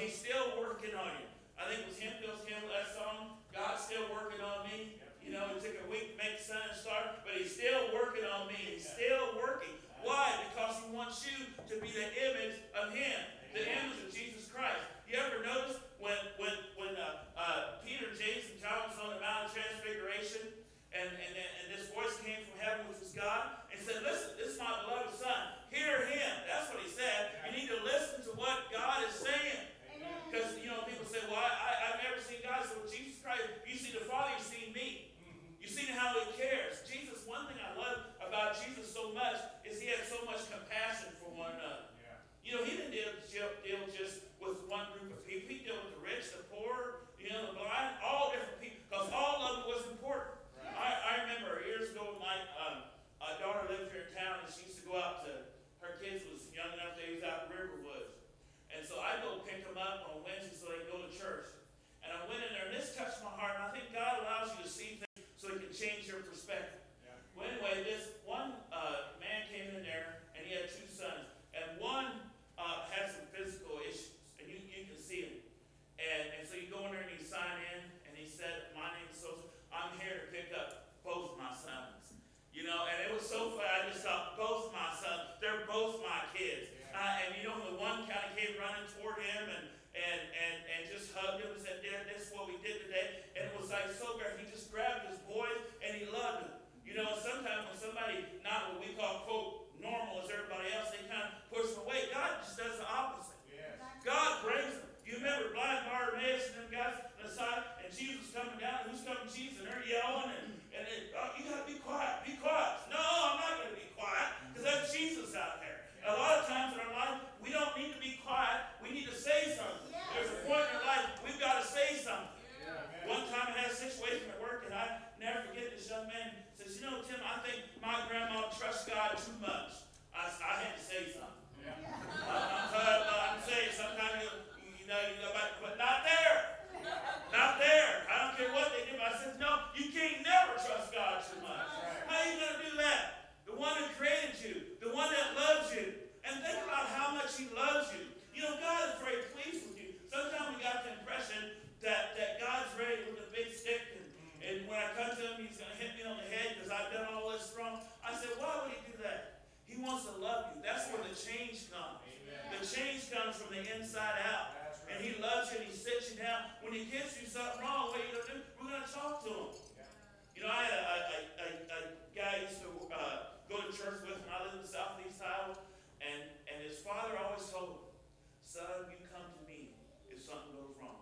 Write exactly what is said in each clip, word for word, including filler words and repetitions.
he's still working on you. I think it was him, Bill's hymn, that song, God's still working on me. You know, it took a week to make the sun start, but he's still working on me. He's still working. Why? Because he wants you to be the image of him, the image of Jesus Christ. You ever notice when when when uh, uh, Peter, James, and John was on the Mount of Transfiguration, and, and, and this voice came from heaven, which was God, and said, listen, this is my beloved son. Hear him. That's what he said. You need to listen to what God is saying. Because, you know, people say, well, I, I, I've never seen God. So with Jesus Christ, you see the Father, you see me. You see how he cares. Jesus, one thing I love about Jesus so much is he had so much compassion for one another. Yeah. You know, he didn't deal, deal just with one group of people. He dealt with the rich, the poor, you know, the blind, all different people, because all of it was important. Right. I, I remember years ago, my um, uh, daughter lived here in town, and she used to go out to, her kids was young enough, they was out in Riverwoods. And so I go pick them up on Wednesday so they can go to church. And I went in there, and this touched my heart, and I think God allows you to see things so he can change your perspective. Yeah. Well, anyway, this one uh, man came in there, and he had two sons. And one uh, had some physical issues, and you, you can see him. And, and so you go in there, and you sign in, and he said, my name is so, I'm here to pick up both my sons. You know, and it was so funny. I just thought, both my sons, they're both my kids. Yeah. Uh, and you know, the one kind of came running toward him, and And, and, and just hugged him and said, Dad, this is what we did today. And it was like so great. He just grabbed his boys and he loved them. You know, sometimes when somebody, not what we call, quote, normal as everybody else, they kind of push them away. God just does the opposite. Yes. God brings them. You remember blind Bartimaeus and them guys on the side, and Jesus coming down, and who's coming, Jesus? And they're yelling, and, and they, oh, you got to be quiet. Be quiet. No, I'm not going to be quiet, because that's Jesus out there. A lot of times in our life, we don't need to be quiet. We need to say something. Yes. There's a point in our life, we've got to say something. Yeah. One time I had a situation at work, and I never forget this young man says, you know, Tim, I think my grandma trusts God too much. I, I had to say something. Yeah. I'm, I'm, I'm saying sometimes, you, you know, you know, but not there. Not there. I don't care what they do. But I said, no, you can't never trust God too much. How are you going to do that? The one who created you, the one that loves you. And think about how much he loves you. You know, God is very pleased with you. Sometimes we got the impression that, that God's ready with a big stick, and, and when I come to him, he's going to hit me on the head because I've done all this wrong. I said, why would he do that? He wants to love you. That's where the change comes. Amen. The change comes from the inside out. Right. And he loves you and he sits you down. When he gives you something wrong, what are you going to do? We're going to talk to him. Yeah. You know, I had a, a, a, a guy I used to uh, go to church with when I lived in Southeast Iowa. And, and his father always told him, son, you come to me if something goes wrong.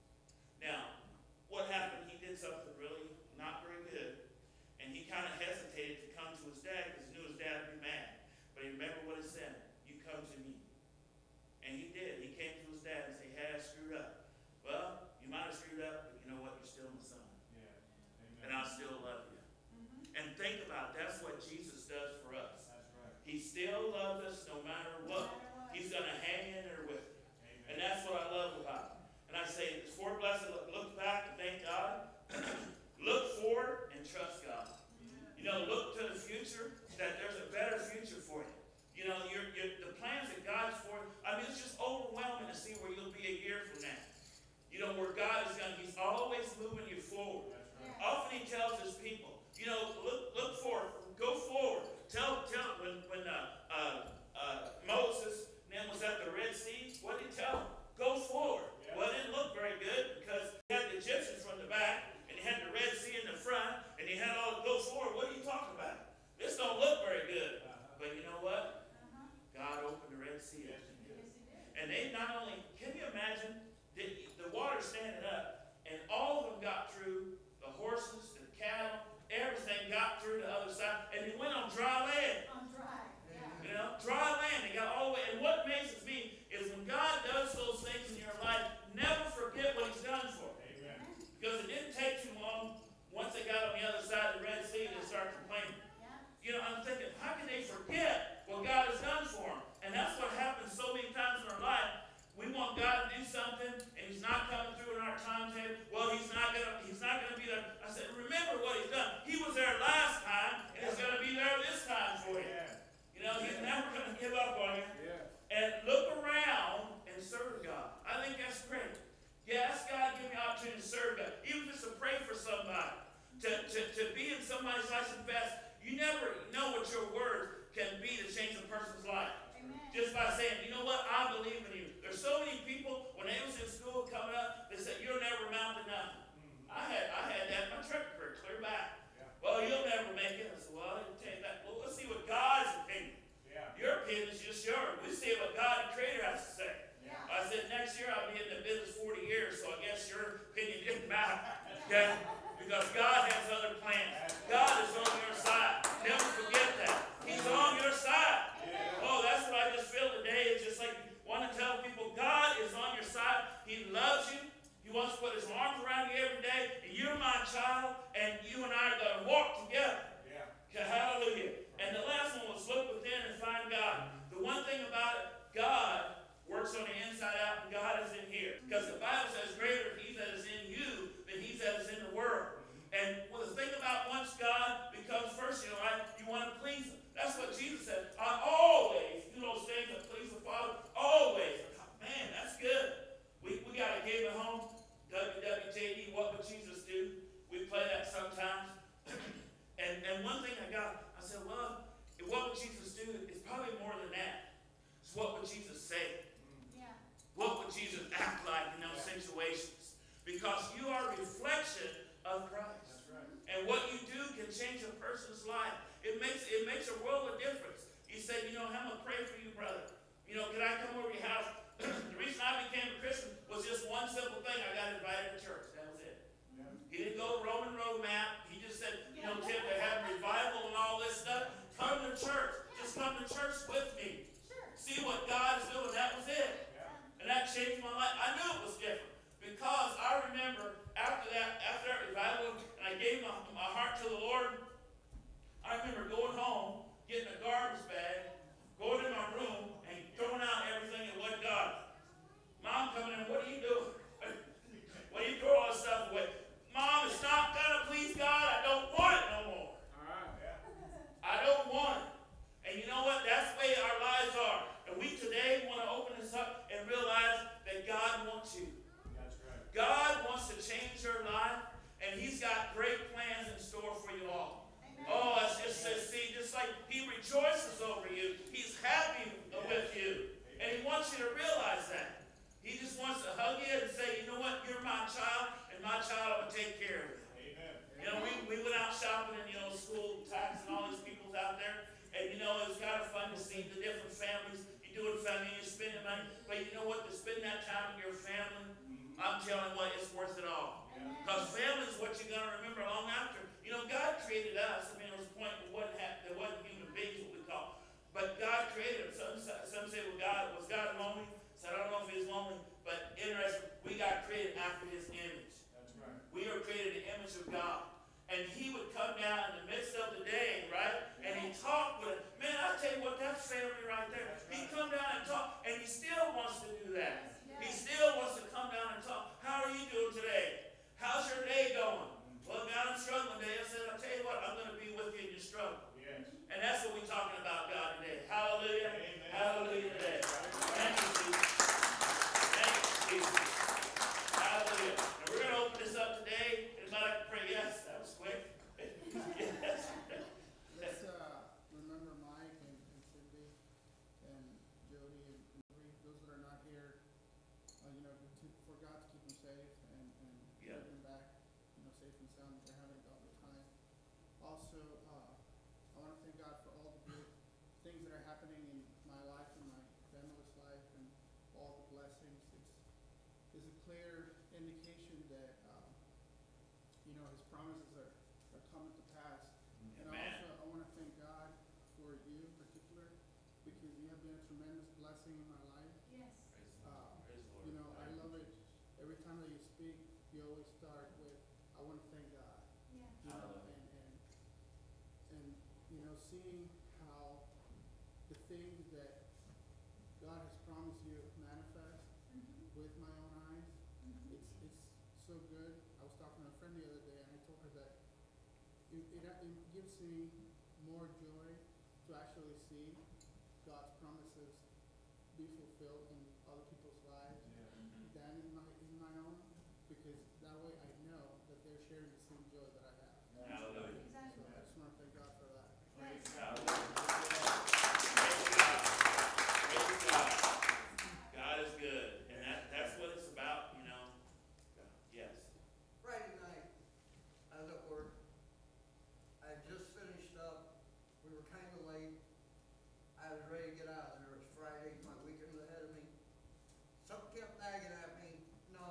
Now, what happened, he did something really not very good. And he kind of hesitated to come to his dad because he knew his dad would be mad. But he remembered what he said, you come to me. And he did. He came to his dad and said, hey, I screwed up. Well, you might have screwed up, but you know what? You're still my son. Yeah. Amen. And I still love you. Mm-hmm. And think about it. That's what Jesus does for us. He still loves us no matter what. He's going to hang in there with you. Amen. And that's what I love about him. And I say, it's for blessed, look back and thank God. Look forward and trust God. Mm-hmm. You know, look to the future, that there's a better future for you. You know, your, your, the plans that God's for you, I mean, it's just overwhelming to see where you'll be a year from now. You know, where God is going, he's always moving you forward. Right. Often he tells his people, you know, look, look forward, go forward. Tell, tell, when, when uh, uh, uh, Moses then was at the Red Sea, what did he tell him? Go forward. Yeah. Well, it didn't look very good because he had the Egyptians from the back, and he had the Red Sea in the front, and he had all to go forward. What are you talking about? This don't look very good. Uh-huh. But you know what? Uh-huh. God opened the Red Sea. Yes, he did. And they not only, can you imagine, the, the water standing up, and all of them got through, the horses, the cattle, everything got through the other side, and they went on dry land. On dry, yeah. You know, dry land. They got all the way. And what amazes me is when God does those things in your life, never forget what he's done for you. Amen. Because it didn't take too long. Once they got on the other side of the Red Sea, they started complaining. Yeah. You know, I'm thinking, how can they forget what God has done for them? And that's what happens so many times in our life. We would Jesus say? Yeah. What would Jesus act like in those Yeah. situations? Because you are a reflection of Christ. That's right. And what you do can change a person's life. It makes it makes a world of difference. He said, you know, I'm going to pray for you, brother. You know, can I come over to your house? The reason I became a Christian was just one simple thing. I got invited to church. That was it. Yeah. He didn't go Roman road map. He just said, you know, Tim, they have revival and all this stuff. Come to church. Just come to church with me. Sure. See what God is doing. That was it. Yeah. And that changed my life. I knew it was different. Because I remember after that, after that revival, and I gave my, my heart to the Lord, I remember going home, getting a garbage bag, going in my room, and throwing out everything that wasn't God. Mom coming in, what are you doing? Why do you throw all this stuff away? Mom, it's not going to please God. I don't want it no more. All right. Yeah. I don't want it. And you know what? That's the way our lives are. And we today want to open this up and realize that God wants you. That's right. God wants to change your life, and He's got great plans in store for you all. Amen. Oh, it's just says, see, just like He rejoices over you, He's happy with you. And He wants you to realize that. He just wants to hug you and say, you know what, you're my child, and my child, I'm going to take care of you. Amen. You know, we, we went out shopping and, you know, school tax and all these people's out there. And, you know, it was kind of fun to see the different families. You're doing family, you're spending money. But you know what? To spend that time with your family, I'm telling you what, it's worth it all. Because family is what you're going to remember long after. You know, God created us. I mean, there was a point where it wasn't, ha- there wasn't human beings, what we call. But God created them. Some, some say, well, God, was God lonely? So I don't know if He was lonely. But interesting, we got created after His image. That's right. We are created in the image of God. And He would come down in the midst of the day, right? And He'd talk with it. Man, I tell you what, that's family right there. He'd come down and talk, and He still wants to do that. He still wants to come down and talk. How are you doing today? How's your day going? Well, God, I'm struggling today. I said, I'll tell you what, I'm going to be with you in your struggle. Yes. And that's what we're talking about, God, today. Hallelujah. Amen. Hallelujah today. Thank you, Jesus. Thank you, Jesus. Hallelujah. And we're going to open this up today. Anybody like to pray? Yes, that was quick. Yes. Let's uh, remember Mike and, and Cindy and Jody and Marie, those that are not here, uh, you know, to, for God to keep them safe and, and Yeah. bring them back, you know, safe and sound. They're having a double time. Also, uh, I want to thank God for all the good things that are happening in my life and my family's life and all the blessings. It's, it's a clear indication that, uh, you know, His promises are, are coming to pass. And Amen. also, I want to thank God for you in particular, because you have been a tremendous blessing in my life. Yes. Praise the Uh, Lord. Praise the Lord. You know, I love it. Every time that you speak, you always start with, I want to thank God. Yeah. You know, Hallelujah. and, and, and, you know, seeing how the things that God has promised you manifest Mm-hmm. with my own eyes, Mm-hmm. it's, it's so good. I was talking to a friend the other day, and I told her that it, it, it gives me more joy to actually see God's promises be fulfilled in other people's lives Yeah. Mhm. than in my in my own, because that way I know that they're sharing the same joy that I have. Hallelujah. So Exactly. I just want to thank God for that. Praise Yes. God. Praise God. Praise God. God is good. And that, that's what it's about, you know. Yes. Friday night, I was at work. I had just finished up. We were kind of late. I was ready to get out of there. It was Friday. My weekend was ahead of me. Something kept nagging at me. No,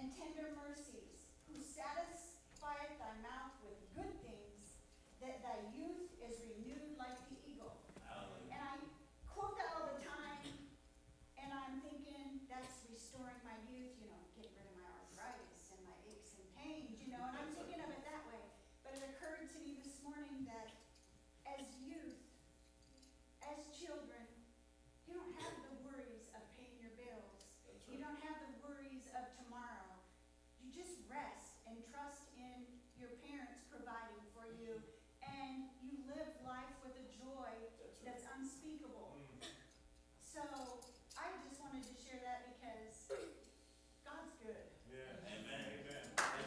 and tender mercies, who satisfieth thy mouth with good things, that thy youth is renewed like the eagle. Hallelujah. And I quote that all the time, and I'm thinking that's restoring my youth, you know, getting rid of my arthritis and my aches and pains, you know, and I'm thinking of it that way. But it occurred to me this morning that as youth, as children, you don't have the worries of paying your bills. That's You right. don't have the worries of tomorrow. You just rest and trust in your parents providing for you, and you live life with a joy That's right. that's unspeakable. So I just wanted to share that because God's good. Amen. Amen. Amen.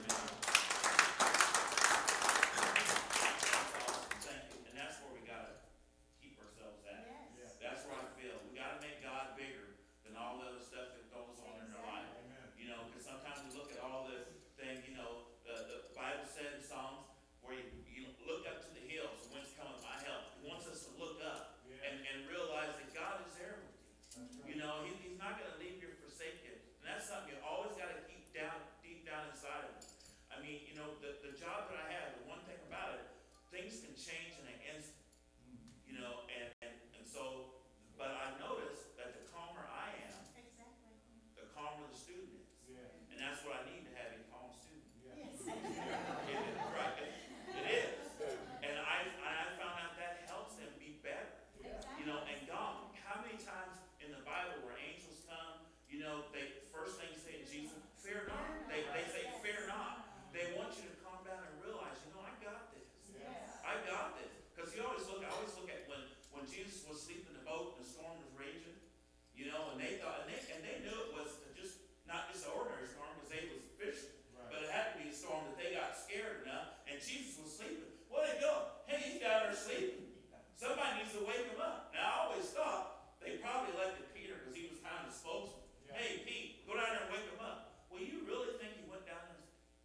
That's awesome. Thank you. And that's where we gotta keep ourselves at. Yes. That's where I feel. We gotta make God bigger than all the other stuff that goes on in our life. Amen. You know, because sometimes we look at all this thing, you know, the, the Bible said in Psalms, where you, you look up to the hills, whence cometh my help. He wants us to look up Yeah. and, and realize that God is there with you. That's right. You know, he, he's not going to leave you or forsake you. And that's something you always got to keep down, deep down inside of you. I mean, you know, the, the job that I have, the one thing about it, things can change in an instant. You know, and, and, and so, but I noticed that the calmer I am, Exactly. the calmer the student is. Yeah. And that's what I need to have, a calm student. Yeah. Yes. It is, right. It, it is. And I, I found out that helps them be better. Exactly. You know, and God, how many times in the Bible where angels come, you know, they, first thing say to Jesus, fear not. They, they say, fear not. They want you to calm down and realize, you know, I got this. Yes. I got this. Because you always look, I always look at when, when Jesus was asleep in the boat and the storm was raging, you know, and they thought, and they, and they knew it was just, not just an ordinary storm, because they was fishing. Right. But it had to be a storm that they got scared enough, and Jesus was sleeping. Where'd he go? Hey, he's down there sleeping. Somebody needs to wake him up. Now, I always thought they probably elected Peter because he was kind of the spokesman. Yeah. Hey, Pete, go down there and wake him up. Well, you really think he went down there and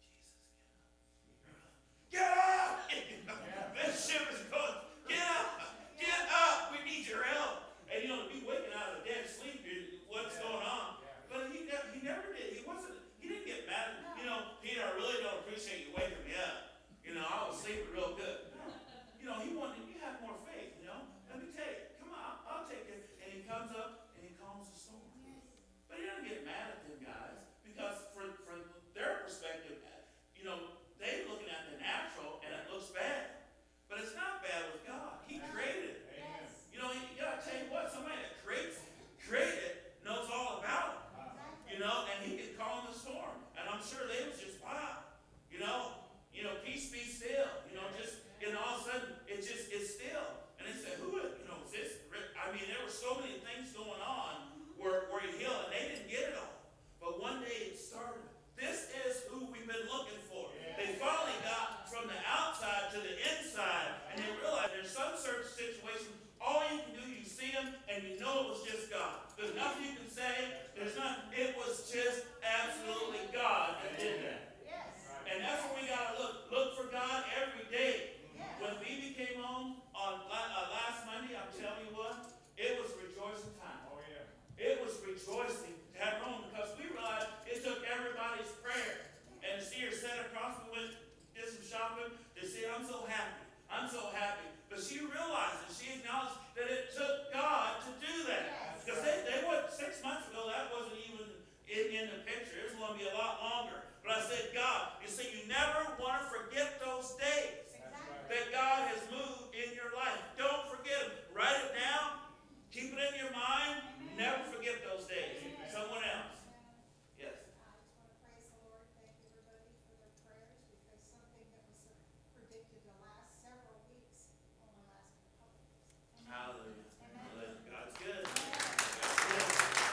said, Jesus, get up! Get up! Yeah. This ship is going. Get up! Get up! We need your help. And you know, to be waking out of a dead sleep, you- what's Yeah. going on? Yeah. But he never, he never did. He wasn't, he didn't get mad at, you know, Peter, I really don't appreciate you waking me up. You know, I was sleeping real good. No. You know, he wanted, you have more faith, you know. Let me tell you, come on, I'll take it. And he comes up and he calms the storm. But he doesn't get mad at them guys because from, from their perspective, you know, they're looking at the natural and it looks bad. But it's not bad with God. He created it. Amen. Yes. You know, you gotta tell you what, somebody that creates, created knows all about it. Exactly. You know, and he could calm the storm. And I'm sure they was just, wow, you know, you know, peace be still. You know, just, and all of a sudden, it just is still. And they said, who, you know, is this? I mean, there were so many things going on where, where he healed, and they didn't get it all. But one day it started. This is who we've been looking for. They finally got from the outside to the inside, and they realized there's some certain situations, all you can do, you see them, and you know it was just God. There's nothing you can say. There's not. It was just absolutely God that did that. Yes. And that's where we gotta look. Look for God every day. Yes. When Phoebe came home on la- uh, last Monday, I'm telling you what, it was rejoicing time. Oh, yeah. It was rejoicing to have her home because we realized it took everybody's prayer. And to see her sit across, we went, did some shopping, to see, I'm so happy. I'm so happy. But she realized and she acknowledged that it took God to do that. Yes. Because they, they were six months ago, that wasn't even in, in the picture. It was going to be a lot longer. But I said, God, you see, you never want to forget those days Exactly. that God has moved in your life. Don't forget them. Write it down. Keep it in your mind. Never forget those days. Someone else. Yes. I just want to praise the Lord, thank everybody for their prayers, because something that was predicted to last several weeks only lasted a couple of weeks. Hallelujah. Amen. Hallelujah. God's good. God's good.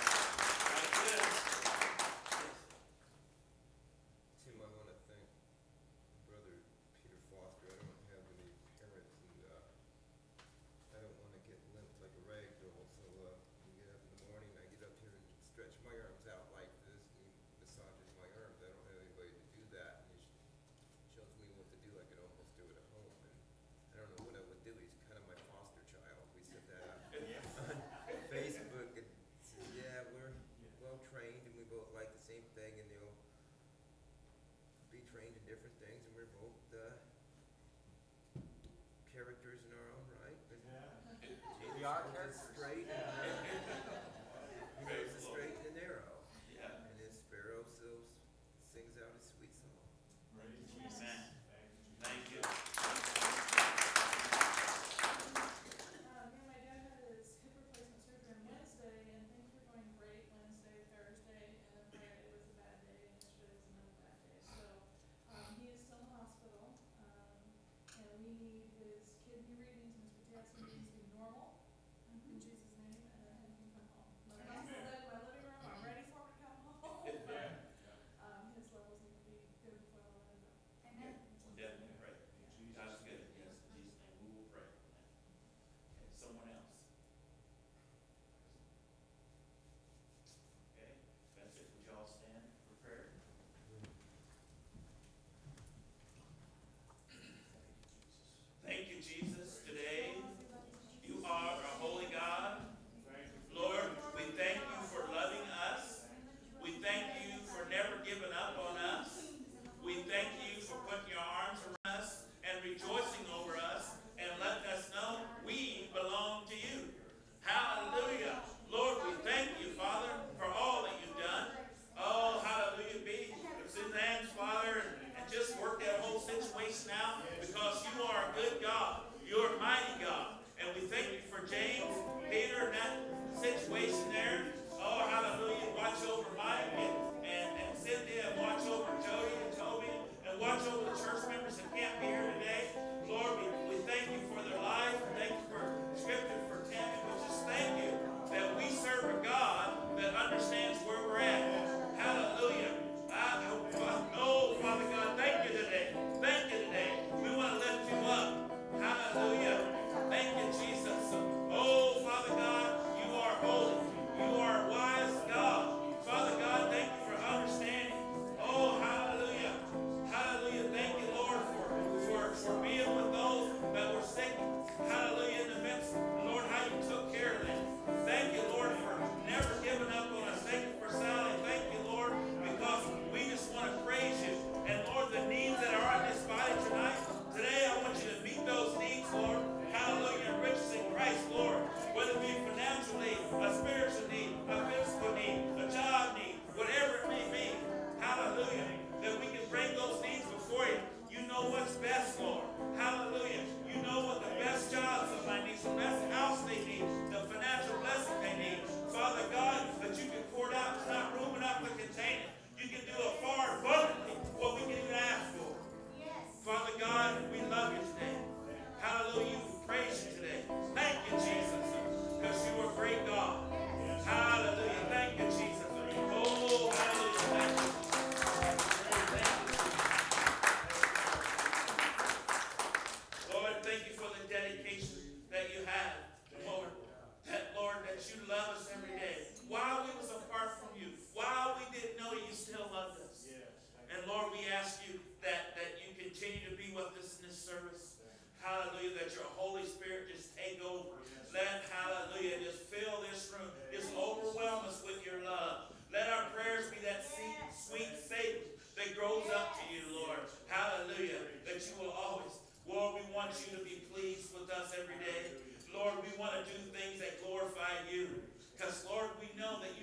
God's good. Yes. Tim, I want to thank Brother Peter Foster. I don't have any parents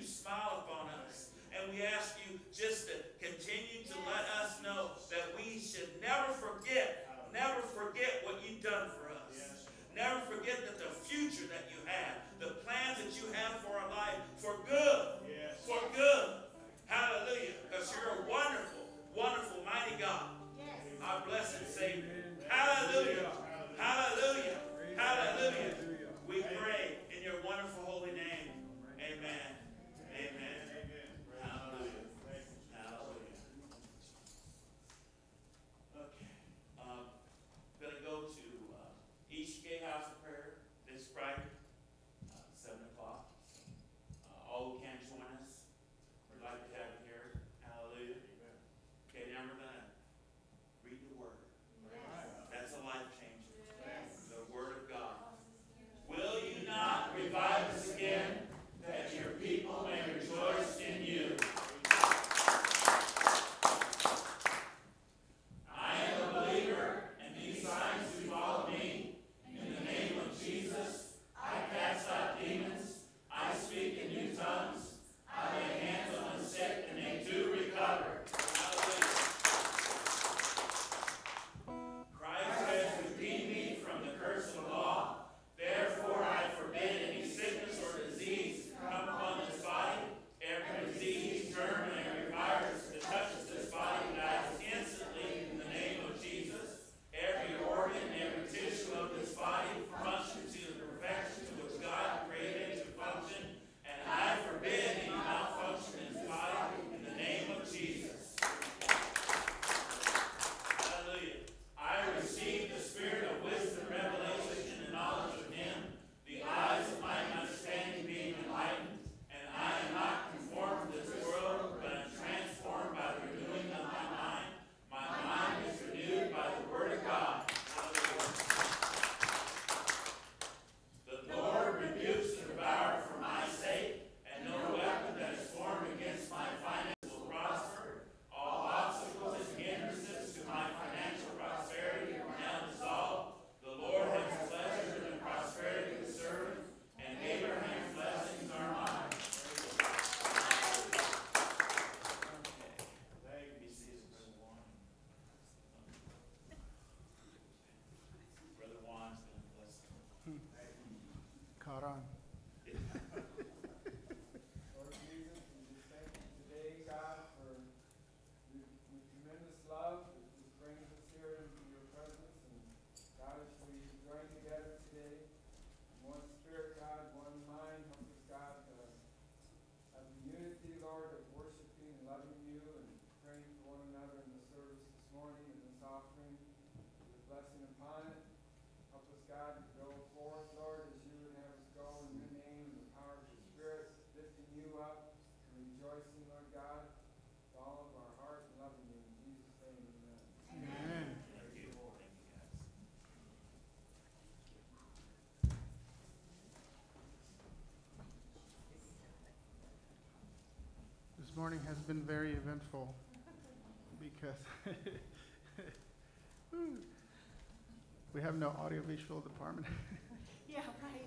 smile upon us. And we ask you just to continue to let us know that we should never forget, never forget what you've done for us. Never forget that the future that you have, the plans that you have for our life, for good, for good. Hallelujah. Because you're a wonderful, wonderful, mighty God. Our blessed Savior. Hallelujah. Hallelujah. Hallelujah. We pray in your wonderful holy name. Amen. Amen. Hallelujah. Hallelujah. Okay. Um, going to go to uh, East Gate House of Prayer this Friday, uh, seven o'clock. Uh, all who can join us, we'd like to have you here. Hallelujah. Okay, now we're going to read the Word. That's a life changer. The Word of God. Will you not revive us again, that your people may rejoice in you? I am a believer, and these signs do follow me. In the name of Jesus, I cast out demons. I speak in new tongues. I lay hands on the sick, and they do recover. Hallelujah. Christ has redeemed me from the curse of the law. Therefore, I forbid any sickness or disease to come upon this body. Every disease, germ, and every virus that touches this body dies instantly in the name of Jesus. Every organ, every tissue of this body functions to the perfection to which God created it to function. And I forbid any malfunction in this body in the name of Jesus. Hallelujah. I receive the spirit of wisdom, revelation, and knowledge of Him, the eyes of my understanding being enlightened, and I am not conformed to this world, but am transformed by the renewing of my mind. My mind is renewed by the Word of God. Hallelujah. The Lord rebukes the devourer for my sake, and no weapon that is formed against my finances will prosper. All obstacles and hindrances to my financial prosperity are now dissolved. The Lord has pleasure in the prosperity of His servant, and Abraham's blessings are mine. Okay. Be seated, Brother Juan. Brother Juan's going to bless them. Caught on. Lord Jesus, we just thank you today, God, for your, your tremendous love that just brings us here into your presence. And God, as we join together today, in one spirit, God, one mind, help us, God, to have the unity, Lord, of worshiping and loving you and praying for one another in the service this morning and this offering. Your blessing upon it. Help us, God, to go forth, Lord, as you would have us go in your name and the power of your Spirit, lifting you up and rejoicing, Lord God, with all of our heart and loving you. In Jesus' name, amen. Amen. Thank you. Thank you, guys. This morning has been very eventful because we have no audiovisual department. Yeah, right.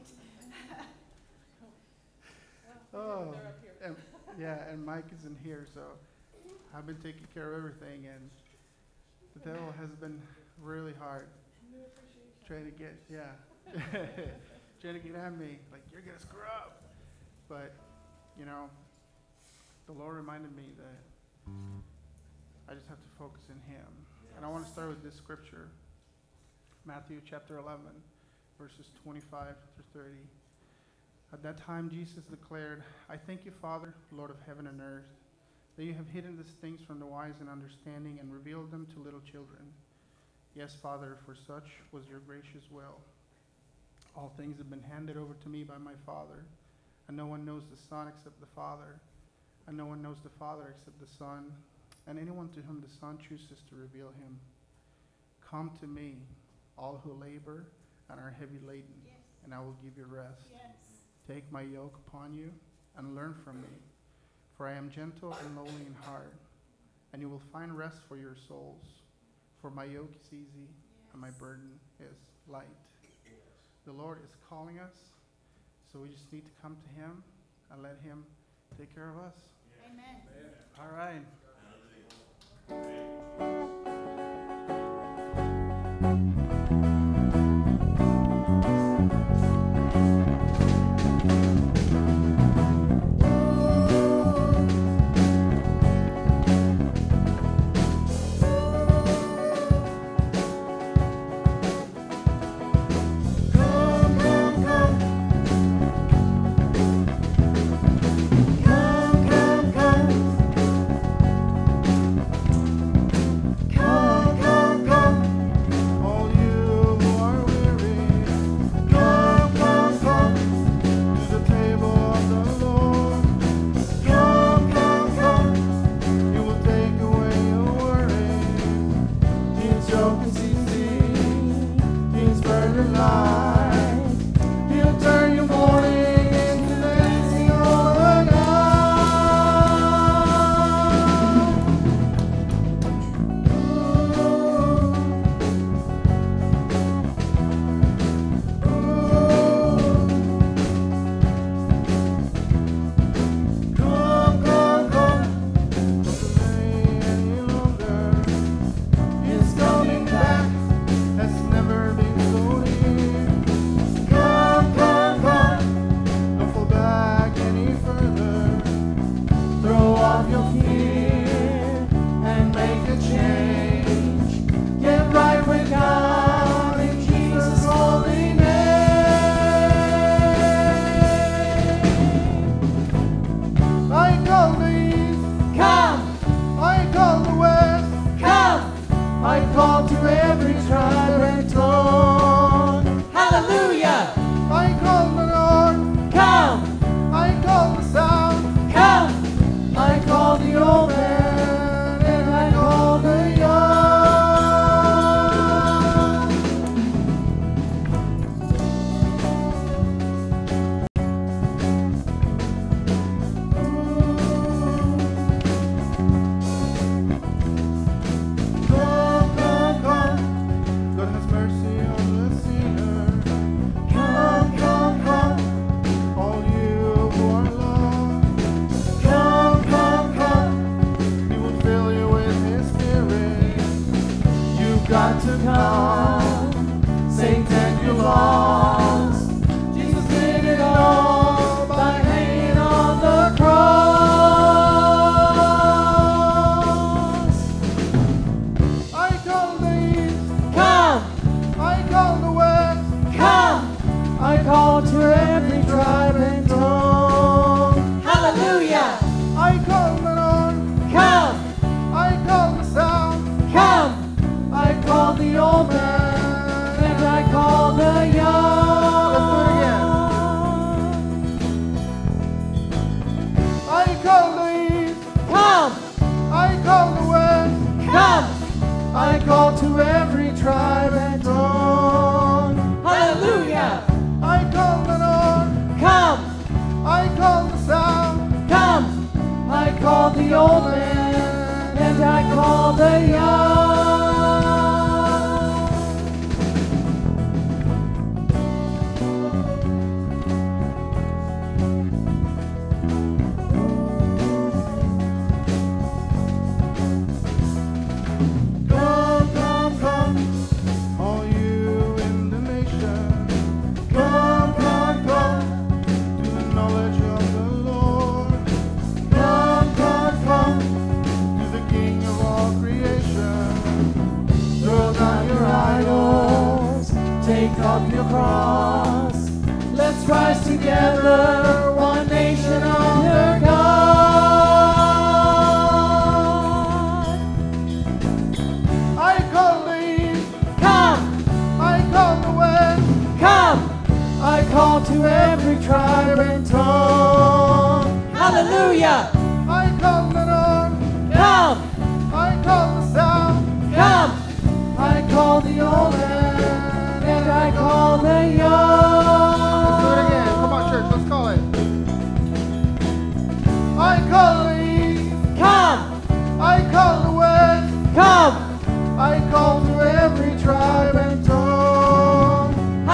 Oh, and, yeah, and Mike isn't here, so I've been taking care of everything, and the devil has been really hard trying to get, yeah, trying to get at me, like, you're gonna screw up. But, you know, the Lord reminded me that I just have to focus in Him. And I want to start with this scripture, Matthew chapter eleven, verses twenty-five through thirty. At that time, Jesus declared, I thank you, Father, Lord of heaven and earth, that you have hidden these things from the wise and understanding and revealed them to little children. Yes, Father, for such was your gracious will. All things have been handed over to me by my Father, and no one knows the Son except the Father, and no one knows the Father except the Son, and anyone to whom the Son chooses to reveal him. Come to me, all who labor and are heavy laden, Yes. and I will give you rest. Yes. Take my yoke upon you and learn from me, for I am gentle and lowly in heart, and you will find rest for your souls. For my yoke is easy and my burden is light. The Lord is calling us, so we just need to come to Him and let Him take care of us. Amen. All right.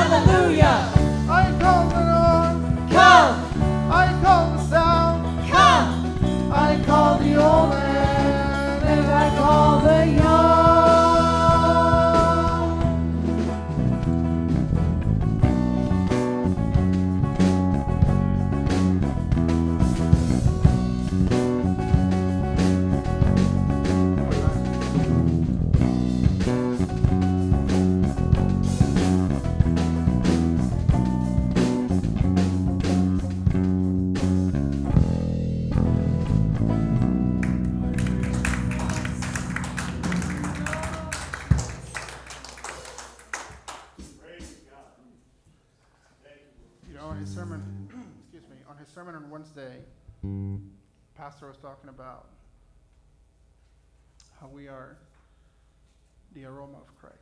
Hallelujah. I call the north. Come. I call the south. Come. sermon on Wednesday, Pastor was talking about how we are the aroma of Christ.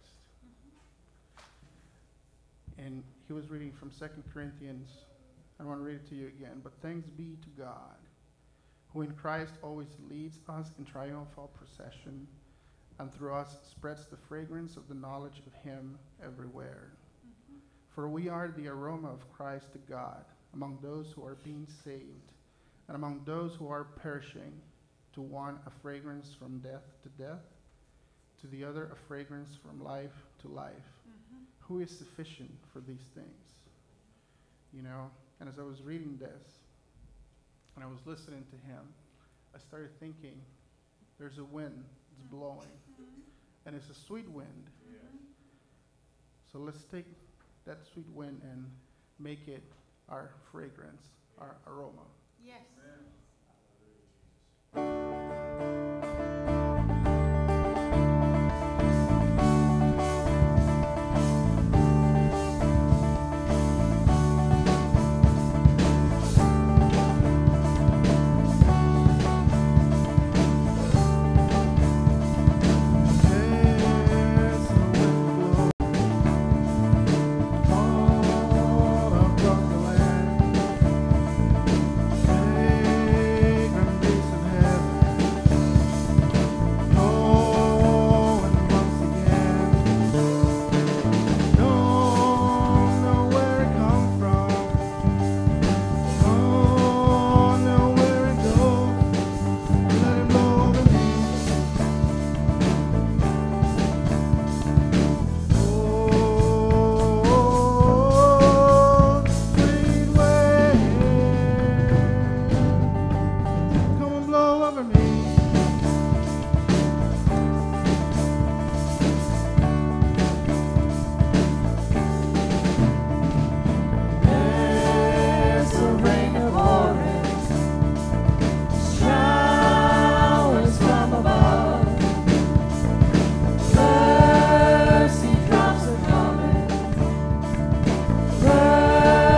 And he was reading from Second Corinthians. I want to read it to you again. But thanks be to God, who in Christ always leads us in triumphal procession, and through us spreads the fragrance of the knowledge of him everywhere. Mm-hmm. For we are the aroma of Christ to God, among those who are being saved, and among those who are perishing, to one a fragrance from death to death, to the other a fragrance from life to life. Mm-hmm. Who is sufficient for these things? You know, and as I was reading this, and I was listening to him, I started thinking, there's a wind that's blowing, mm-hmm. and it's a sweet wind. Yeah. So let's take that sweet wind and make it our fragrance, our aroma. Yes.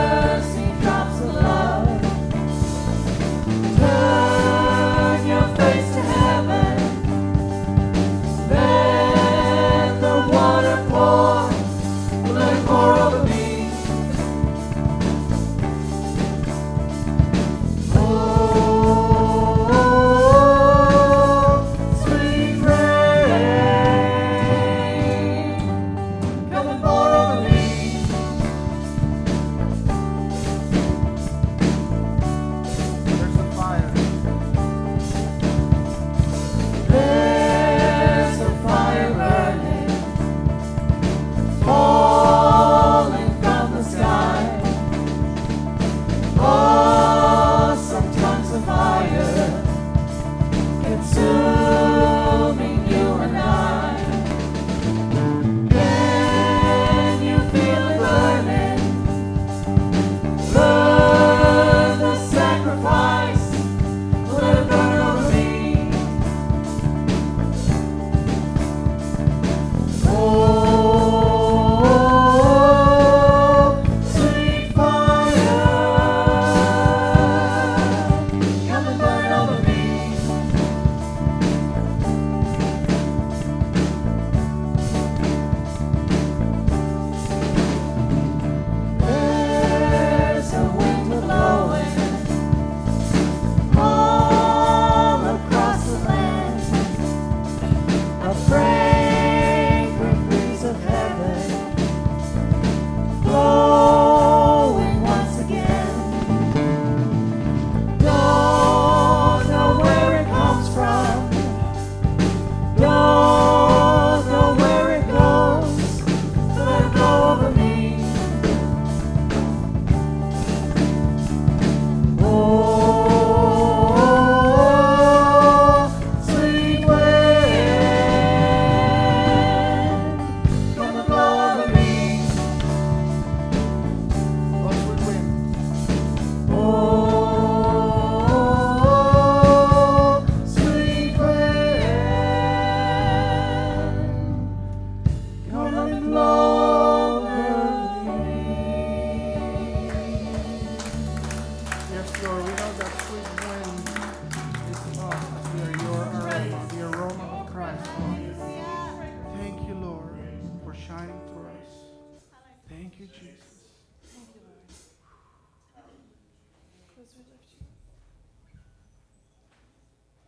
Turn your face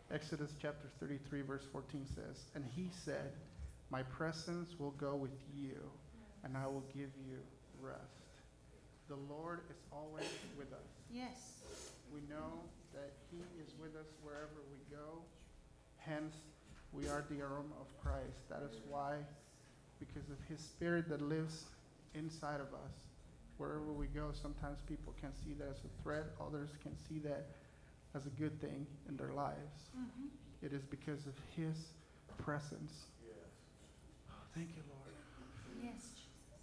Exodus chapter thirty-three, verse fourteen says, "And he said, my presence will go with you, and I will give you rest." The Lord is always with us. Yes. We know that he is with us wherever we go. Hence, we are the aroma of Christ. That is why, because of his spirit that lives inside of us, wherever we go, sometimes people can see that as a threat. Others can see that as a good thing in their lives. Mm-hmm. It is because of his presence. Yes. Oh, thank you, Lord. Yes, Jesus.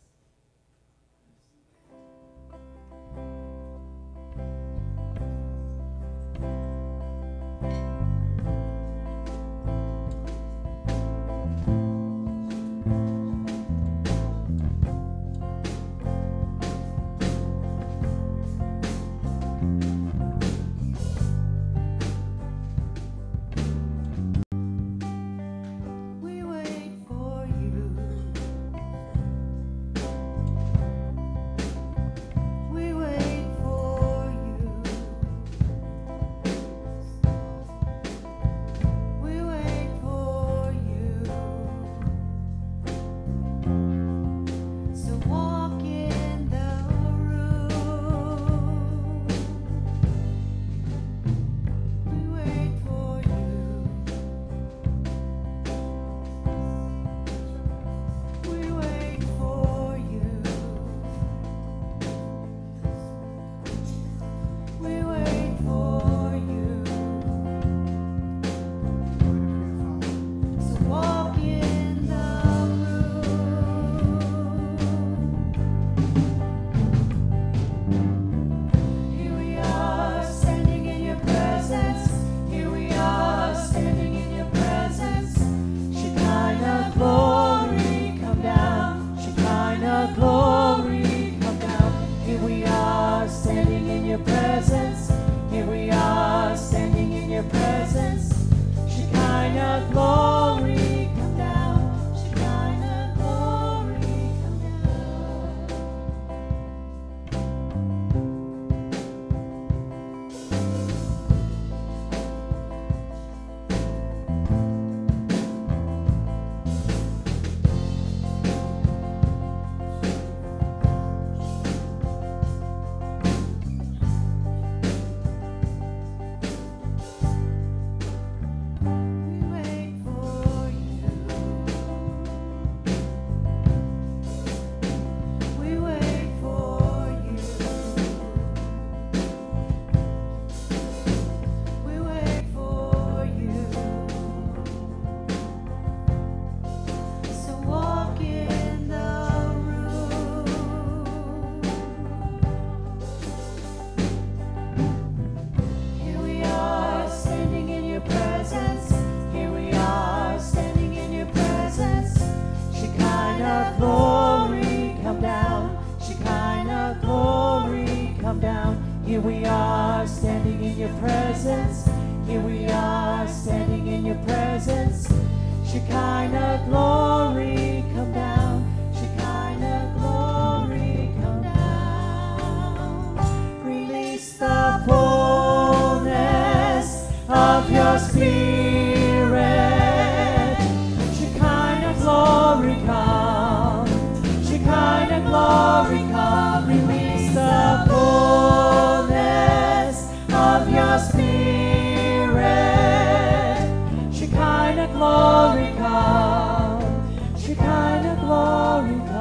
We wait for you. We wait for you. We wait for you. So walk in the room. We wait for you. We wait for you. We wait for you. So walk in the room. Here we are standing in your presence. Here we are standing in your presence. Shekinah glory come down. Shekinah glory come down. Here we are standing in your presence. Here we are standing in your presence. Shekinah glory come down. Shekinah glory come down. We wait for you. We wait for you. We wait for you. So walk in the room. Here we are standing in your presence. Here we are standing in your presence. Shekinah glory come down. Shekinah glory come down. Here we are standing in your presence. Here we are standing in your presence. Shekinah glory come down. Shekinah glory come down. Release the fullness of your spirit. Shekinah glory come. Shekinah glory come. Release the fullness of your spirit. Shekinah glory come. Shekinah glory come.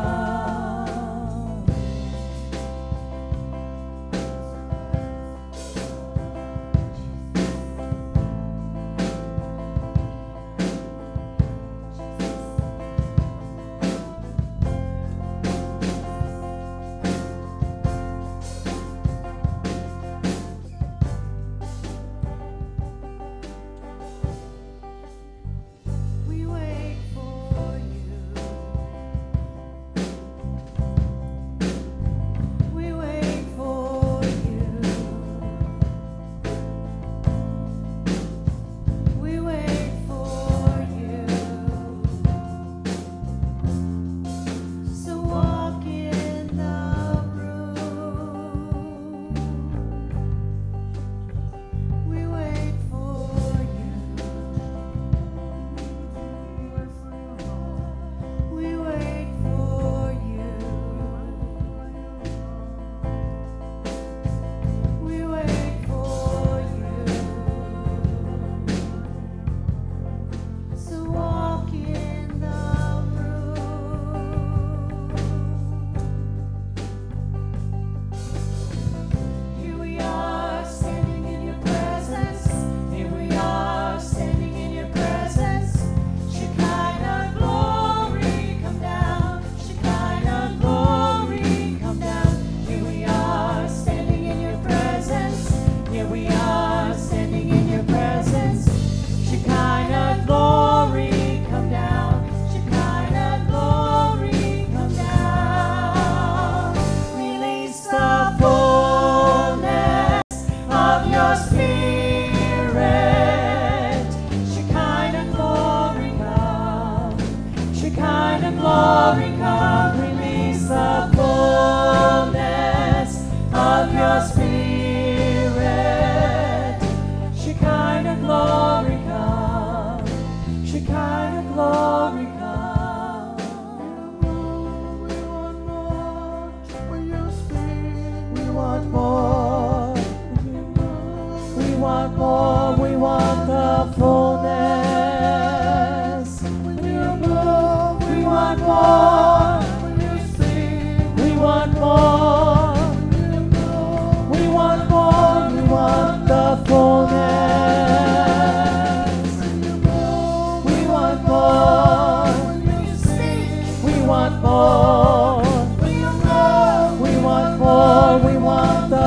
Shekinah glory come. Shekinah glory come. We want more when you speak. We want more. We want more. We want the fullness. When you move, we want more. When you speak. We want more. We want more. We want the fullness. We want more. We want more. We want more. We want the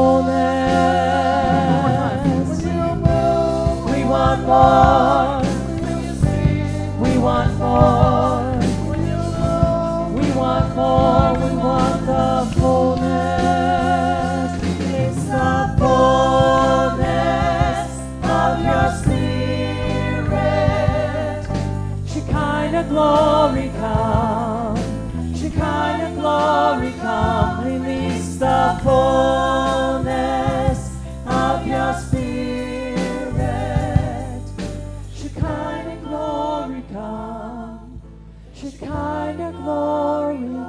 fullness. We want more. We want more. We want more. We want the fullness. It's the fullness of your spirit. Shekinah glory come. Shekinah glory come. Release the fullness of your spirit. Shekinah glory come. Shekinah glory come.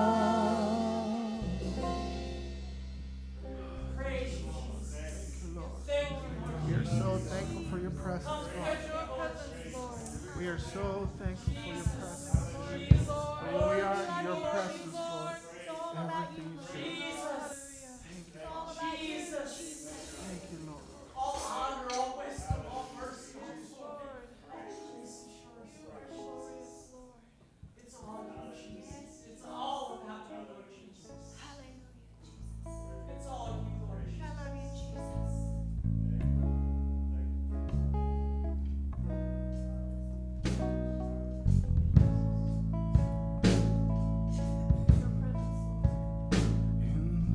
Praise you, Jesus. Thank you, Lord. We are so thankful for your presence, Lord. We are so thankful for your presence. And when we are in your presence, Lord, everything is good. Thank you, Lord. Jesus. Thank you, Lord. All honor, all wisdom, all mercy, all glory. It's all you, Jesus. It's all about you, Lord Jesus. It's all you, Lord Jesus. In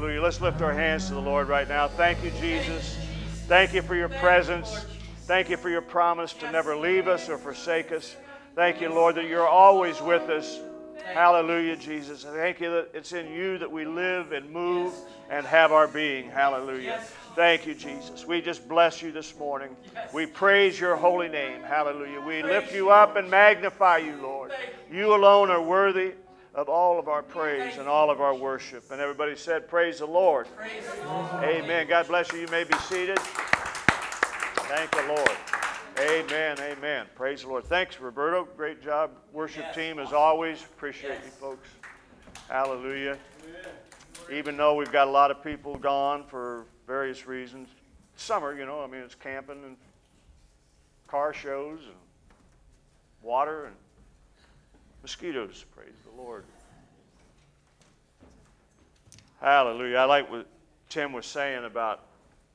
Hallelujah. Let's lift our hands to the Lord right now. Thank you, Jesus. Thank you for your presence. Thank you for your promise to never leave us or forsake us. Thank you, Lord, that you're always with us. Hallelujah, Jesus. Thank you that it's in you that we live and move and have our being. Hallelujah. Thank you, Jesus. We just bless you this morning. We praise your holy name. Hallelujah. We lift you up and magnify you, Lord. You alone are worthy of all of our praise and all of our worship. And everybody said, praise the Lord. Praise the Lord. Amen. God bless you. You may be seated. Thank the Lord. Amen. Amen. Praise the Lord. Thanks, Roberto. Great job, worship Yes, team, as awesome. always. Appreciate Yes. you folks. Hallelujah. Even though we've got a lot of people gone for various reasons. Summer, you know, I mean, it's camping and car shows and water and mosquitoes. Praise the Lord. Hallelujah. I like what Tim was saying about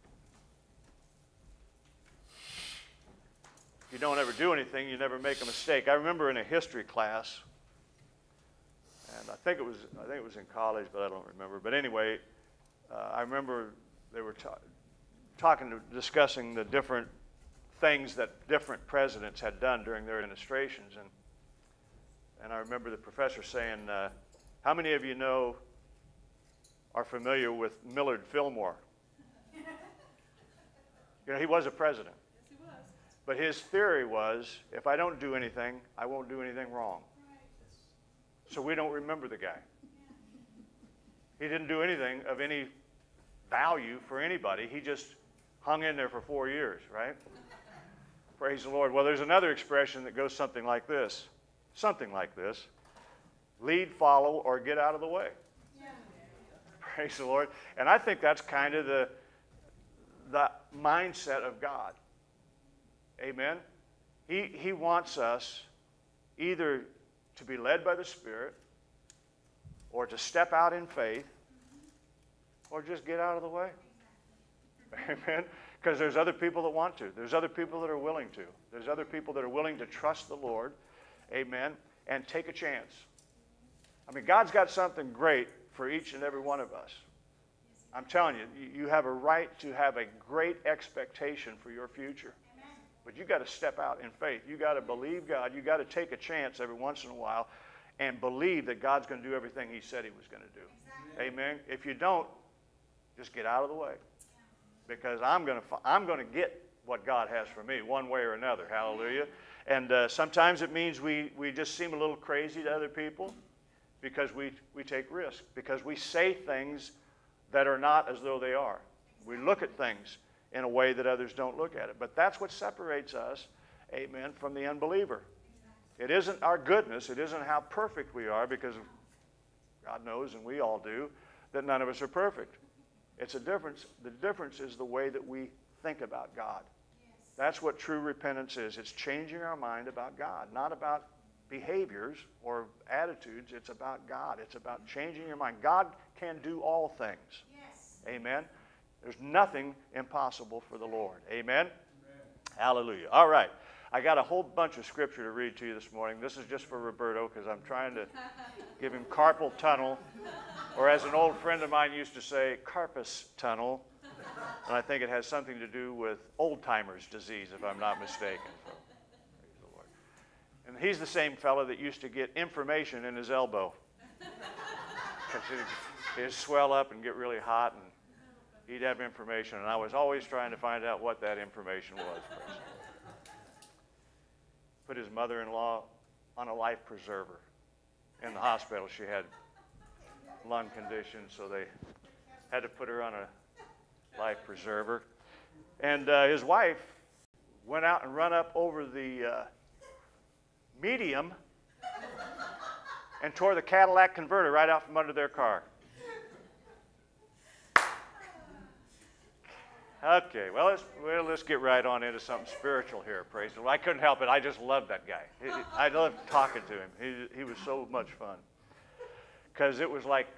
if you don't ever do anything, you never make a mistake. I remember in a history class, and I think it was I think it was in college, but I don't remember. But anyway, uh, I remember they were ta- talking, to, discussing the different things that different presidents had done during their administrations, and and I remember the professor saying, uh, "How many of you know are familiar with Millard Fillmore?" You know, he was a president. Yes, he was. But his theory was, if I don't do anything, I won't do anything wrong. So we don't remember the guy. He didn't do anything of any value for anybody. He just hung in there for four years, right? Praise the Lord. Well, there's another expression that goes something like this. Something like this. Lead, follow, or get out of the way. Yeah. Praise the Lord. And I think that's kind of the, the mindset of God. Amen. He, he wants us either to be led by the Spirit or to step out in faith or just get out of the way. Amen. Because there's other people that want to. There's other people that are willing to. There's other people that are willing to trust the Lord. Amen. And take a chance. I mean, God's got something great for each and every one of us. I'm telling you, you have a right to have a great expectation for your future. But you got to step out in faith. You got to believe God. You got to take a chance every once in a while and believe that God's going to do everything He said He was going to do. Exactly. Amen. If you don't, just get out of the way, because I'm going to I'm going to get what God has for me one way or another. Hallelujah. And uh, sometimes it means we we just seem a little crazy to other people because we we take risks, because we say things that are not as though they are. We look at things in a way that others don't look at it. But that's what separates us, amen, from the unbeliever. It isn't our goodness. It isn't how perfect we are, because God knows, and we all do, that none of us are perfect. It's a difference. The difference is the way that we think about God. That's what true repentance is. It's changing our mind about God, not about behaviors or attitudes. It's about God. It's about changing your mind. God can do all things. Yes. Amen. There's nothing impossible for the Lord. Amen? Amen? Hallelujah. All right. I got a whole bunch of scripture to read to you this morning. This is just for Roberto, because I'm trying to give him carpal tunnel, or as an old friend of mine used to say, carpus tunnel. And I think it has something to do with old-timers disease, if I'm not mistaken. So, praise the Lord. And he's the same fellow that used to get information in his elbow. He'd, he'd swell up and get really hot, and he'd have information, and I was always trying to find out what that information was. Put his mother-in-law on a life preserver in the hospital. She had lung conditions, so they had to put her on a life preserver. And uh, his wife went out and run up over the uh, medium and tore the Cadillac converter right out from under their car. Okay, well let's, well, let's get right on into something spiritual here, praise the Lord. I couldn't help it. I just loved that guy. He, I loved talking to him. He, he was so much fun. Because it was like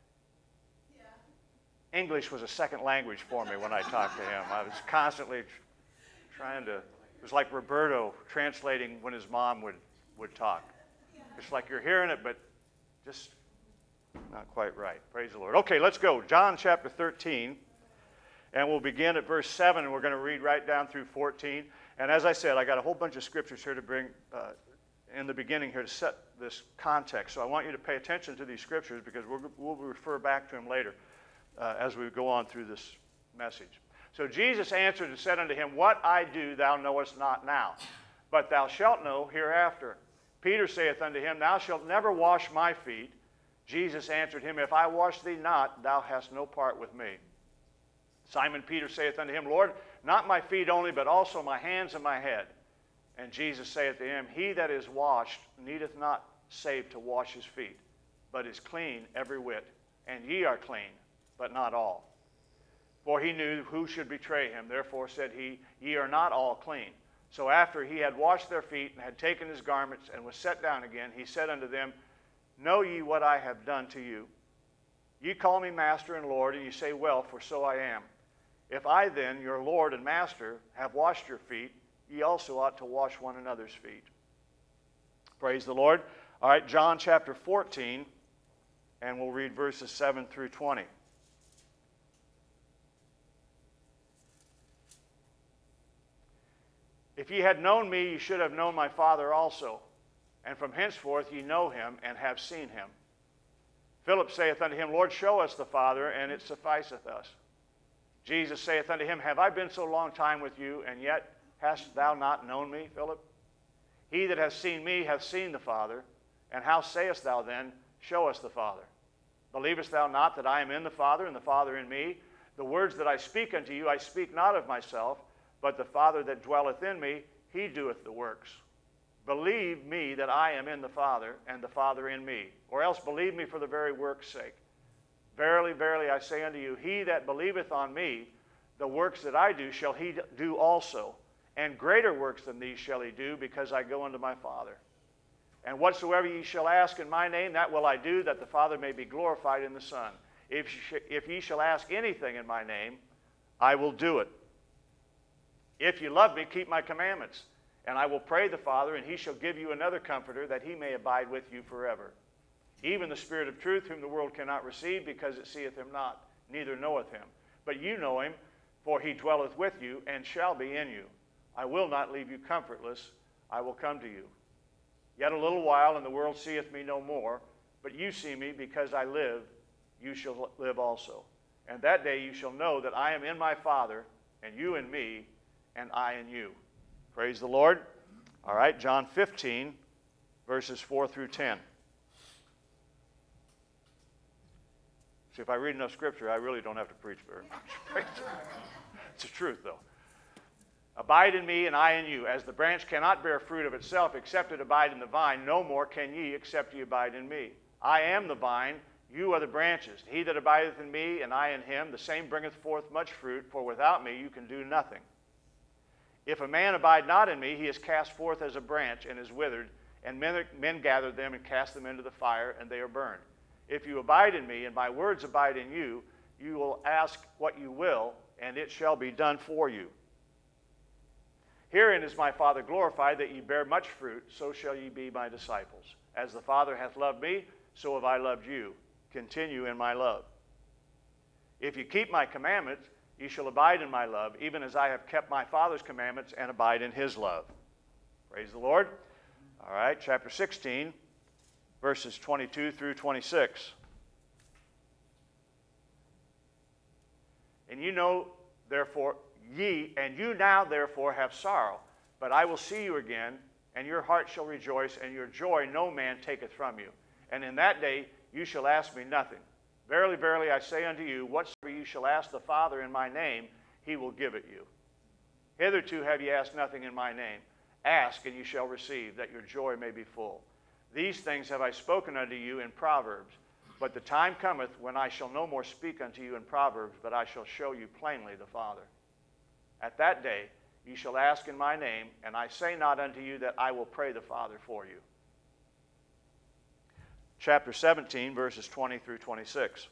English was a second language for me when I talked to him. I was constantly trying to, it was like Roberto translating when his mom would, would talk. It's like you're hearing it, but just Not quite right. Praise the Lord. Okay, let's go. John chapter thirteen. And we'll begin at verse seven, and we're going to read right down through fourteen. And as I said, I got a whole bunch of scriptures here to bring uh, in the beginning here to set this context. So I want you to pay attention to these scriptures because we'll, we'll refer back to them later uh, as we go on through this message. So Jesus answered and said unto him, What I do thou knowest not now, but thou shalt know hereafter. Peter saith unto him, Thou shalt never wash my feet. Jesus answered him, If I wash thee not, thou hast no part with me. Simon Peter saith unto him, Lord, not my feet only, but also my hands and my head. And Jesus saith to him, He that is washed needeth not save to wash his feet, but is clean every whit. And ye are clean, but not all. For he knew who should betray him. Therefore said he, Ye are not all clean. So after he had washed their feet, and had taken his garments, and was set down again, he said unto them, Know ye what I have done to you? Ye call me Master and Lord, and ye say, Well, for so I am. If I then, your Lord and Master, have washed your feet, ye also ought to wash one another's feet. Praise the Lord. All right, John chapter fourteen, and we'll read verses seven through twenty. If ye had known me, ye should have known my Father also. And from henceforth ye know him, and have seen him. Philip saith unto him, Lord, show us the Father, and it sufficeth us. Jesus saith unto him, Have I been so long time with you, and yet hast thou not known me, Philip? He that hath seen me hath seen the Father. And how sayest thou then, Show us the Father? Believest thou not that I am in the Father, and the Father in me? The words that I speak unto you, I speak not of myself, but the Father that dwelleth in me, he doeth the works. Believe me that I am in the Father, and the Father in me. Or else believe me for the very work's sake. Verily, verily, I say unto you, he that believeth on me, the works that I do shall he do also. And greater works than these shall he do, because I go unto my Father. And whatsoever ye shall ask in my name, that will I do, that the Father may be glorified in the Son. If ye, sh if ye shall ask anything in my name, I will do it. If ye love me, keep my commandments. And I will pray the Father, and he shall give you another Comforter, that he may abide with you forever. Even the Spirit of truth, whom the world cannot receive, because it seeth him not, neither knoweth him. But you know him, for he dwelleth with you, and shall be in you. I will not leave you comfortless. I will come to you. Yet a little while, and the world seeth me no more. But you see me, because I live, you shall live also. And that day you shall know that I am in my Father, and you in me, and I in you. Praise the Lord. All right, John fifteen, verses four through ten. See, if I read enough scripture, I really don't have to preach very much. It's the truth, though. Abide in me, and I in you. As the branch cannot bear fruit of itself, except it abide in the vine, no more can ye, except ye abide in me. I am the vine, you are the branches. He that abideth in me, and I in him, the same bringeth forth much fruit, for without me you can do nothing. If a man abide not in me, he is cast forth as a branch, and is withered, and men, men gather them and cast them into the fire, and they are burned. If you abide in me, and my words abide in you, you will ask what you will, and it shall be done for you. Herein is my Father glorified, that ye bear much fruit, so shall ye be my disciples. As the Father hath loved me, so have I loved you. Continue in my love. If you keep my commandments, ye shall abide in my love, even as I have kept my Father's commandments and abide in his love. Praise the Lord. All right, chapter sixteen, verses twenty-two through twenty-six. And you know, therefore, ye, and you now therefore have sorrow, but I will see you again, and your heart shall rejoice, and your joy no man taketh from you. And in that day you shall ask me nothing. Verily, verily, I say unto you, whatsoever you shall ask the Father in my name, he will give it you. Hitherto have ye asked nothing in my name. Ask, and ye shall receive, that your joy may be full. These things have I spoken unto you in Proverbs. But the time cometh when I shall no more speak unto you in Proverbs, but I shall show you plainly the Father. At that day ye shall ask in my name, and I say not unto you that I will pray the Father for you. Chapter seventeen, verses twenty through twenty-six.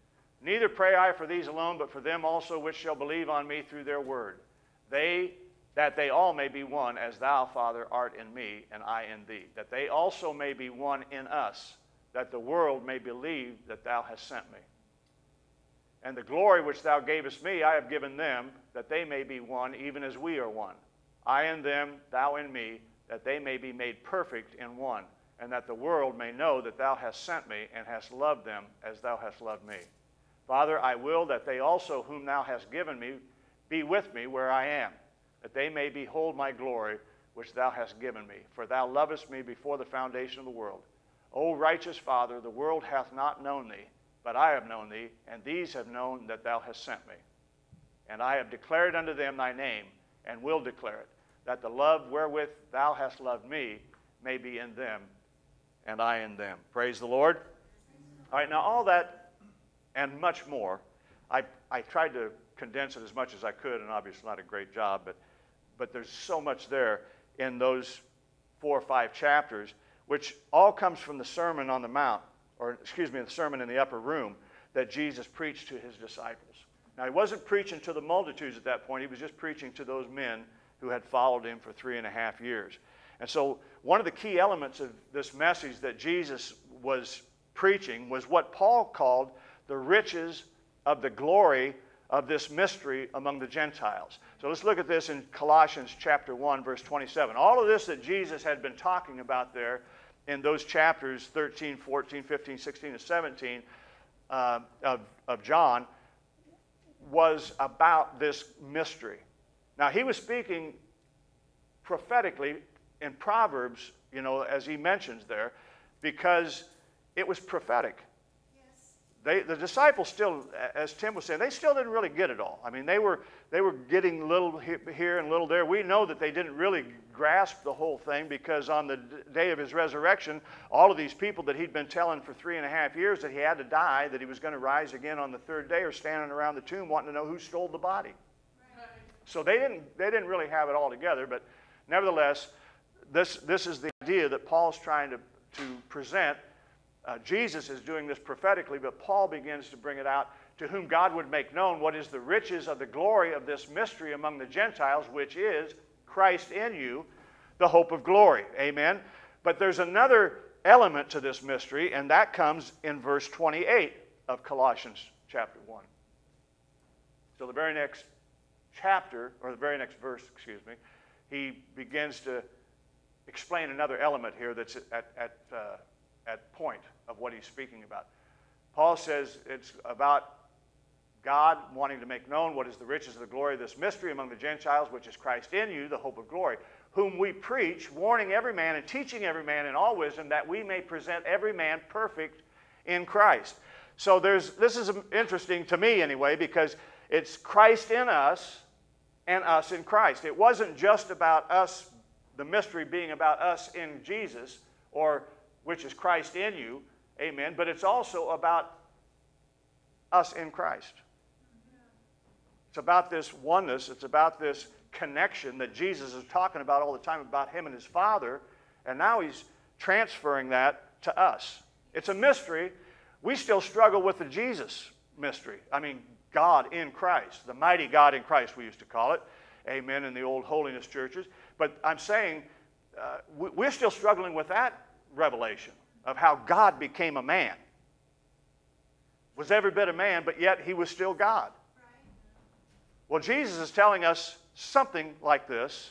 Neither pray I for these alone, but for them also which shall believe on me through their word. They that they all may be one, as thou, Father, art in me, and I in thee, that they also may be one in us, that the world may believe that thou hast sent me. And the glory which thou gavest me I have given them, that they may be one, even as we are one. I in them, thou in me, that they may be made perfect in one, and that the world may know that thou hast sent me, and hast loved them as thou hast loved me. Father, I will that they also whom thou hast given me be with me where I am, that they may behold my glory which thou hast given me. For thou lovest me before the foundation of the world. O righteous Father, the world hath not known thee, but I have known thee, and these have known that thou hast sent me. And I have declared unto them thy name, and will declare it, that the love wherewith thou hast loved me may be in them, and I in them. Praise the Lord. All right, now all that and much more, I, I tried to condense it as much as I could, and obviously not a great job, but, but there's so much there in those four or five chapters, which all comes from the Sermon on the Mount, or excuse me, the sermon in the upper room that Jesus preached to his disciples. Now, he wasn't preaching to the multitudes at that point. He was just preaching to those men who had followed him for three and a half years. And so one of the key elements of this message that Jesus was preaching was what Paul called the riches of the glory of this mystery among the Gentiles. So let's look at this in Colossians chapter one, verse twenty-seven. All of this that Jesus had been talking about there in those chapters thirteen, fourteen, fifteen, sixteen, and seventeen uh, of, of John was about this mystery. Now, he was speaking prophetically in Proverbs, you know, as he mentions there, because it was prophetic. Yes. They, the disciples still, as Tim was saying, they still didn't really get it all. I mean, they were, they were getting little here and little there. We know that they didn't really grasp the whole thing, because on the day of his resurrection, all of these people that he'd been telling for three and a half years that he had to die, that he was going to rise again on the third day, are standing around the tomb wanting to know who stole the body. Right. So they didn't, they didn't really have it all together, but nevertheless, this, this is the idea that Paul's trying to, to present. Uh, Jesus is doing this prophetically, but Paul begins to bring it out, to whom God would make known what is the riches of the glory of this mystery among the Gentiles, which is Christ in you, the hope of glory. Amen? But there's another element to this mystery, and that comes in verse twenty-eight of Colossians chapter one. So the very next chapter, or the very next verse, excuse me, he begins to explain another element here that's at, at, uh, at point of what he's speaking about. Paul says it's about God wanting to make known what is the riches of the glory of this mystery among the Gentiles, which is Christ in you, the hope of glory, whom we preach, warning every man and teaching every man in all wisdom, that we may present every man perfect in Christ. So there's, this is interesting to me anyway, because it's Christ in us and us in Christ. It wasn't just about us, the mystery being about us in Jesus, or which is Christ in you, amen, but it's also about us in Christ. It's about this oneness. It's about this connection that Jesus is talking about all the time, about him and his Father, and now he's transferring that to us. It's a mystery. We still struggle with the Jesus mystery. I mean, God in Christ, the mighty God in Christ, we used to call it, amen, in the old holiness churches. But I'm saying uh, we're still struggling with that revelation of how God became a man. Was every bit a man, but yet he was still God. Well, Jesus is telling us something like this.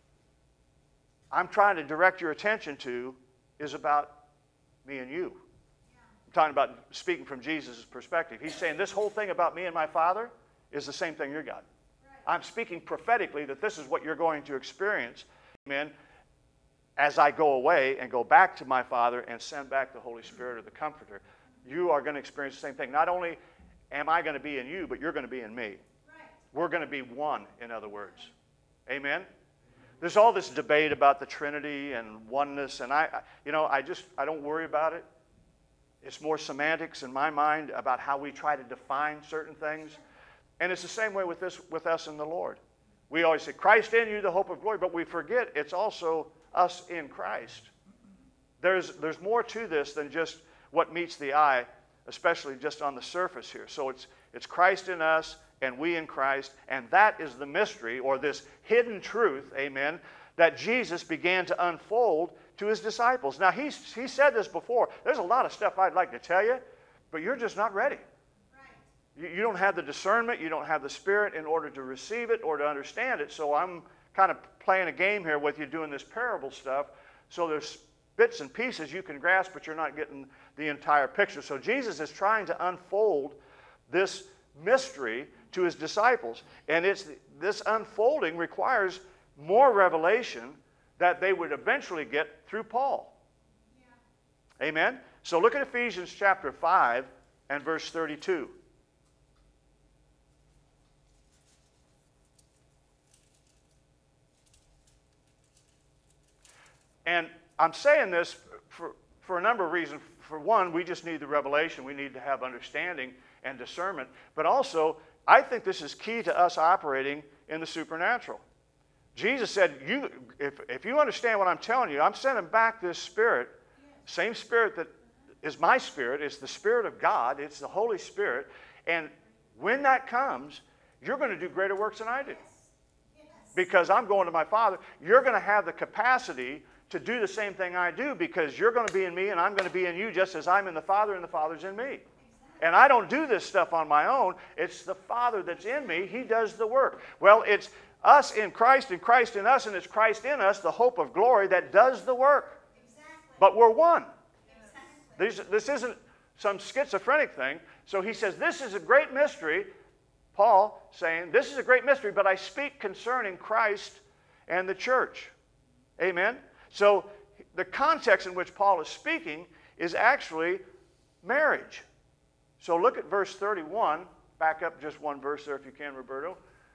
I'm trying to direct your attention to is about me and you. I'm talking about speaking from Jesus' perspective. He's saying this whole thing about me and my Father is the same thing you're got. I'm speaking prophetically that this is what you're going to experience, amen, as I go away and go back to my Father and send back the Holy Spirit or the Comforter. You are going to experience the same thing. Not only am I going to be in you, but you're going to be in me. We're going to be one, in other words. Amen? There's all this debate about the Trinity and oneness, and I, you know, I just, I don't worry about it. It's more semantics in my mind about how we try to define certain things. And it's the same way with this, with us and the Lord. We always say, Christ in you, the hope of glory, but we forget it's also us in Christ. There's, there's more to this than just what meets the eye, especially just on the surface here. So it's, it's Christ in us and we in Christ. And that is the mystery, or this hidden truth, amen, that Jesus began to unfold to his disciples. Now, he's, he said this before. There's a lot of stuff I'd like to tell you, but you're just not ready. Right. You, you don't have the discernment, you don't have the Spirit in order to receive it or to understand it. So I'm kind of playing a game here with you, doing this parable stuff. So there's bits and pieces you can grasp, but you're not getting the entire picture. So Jesus is trying to unfold this mystery to his disciples. And it's this unfolding requires more revelation that they would eventually get through Paul. Yeah. Amen? So look at Ephesians chapter five and verse thirty-two. And I'm saying this for, for a number of reasons. For one, we just need the revelation. We need to have understanding and discernment. But also, I think this is key to us operating in the supernatural. Jesus said, "You, if, if you understand what I'm telling you, I'm sending back this Spirit, same Spirit that is my Spirit, it's the Spirit of God, it's the Holy Spirit, and when that comes, you're going to do greater works than I do. Because I'm going to my Father. You're going to have the capacity to do the same thing I do, because you're going to be in me and I'm going to be in you, just as I'm in the Father and the Father's in me. And I don't do this stuff on my own. It's the Father that's in me. He does the work. Well, it's us in Christ and Christ in us, and it's Christ in us, the hope of glory, that does the work. Exactly. But we're one. Exactly. This, this isn't some schizophrenic thing. So he says, this is a great mystery. Paul saying, this is a great mystery, but I speak concerning Christ and the church. Amen? So the context in which Paul is speaking is actually marriage. So look at verse thirty-one. Back up just one verse there if you can, Roberto.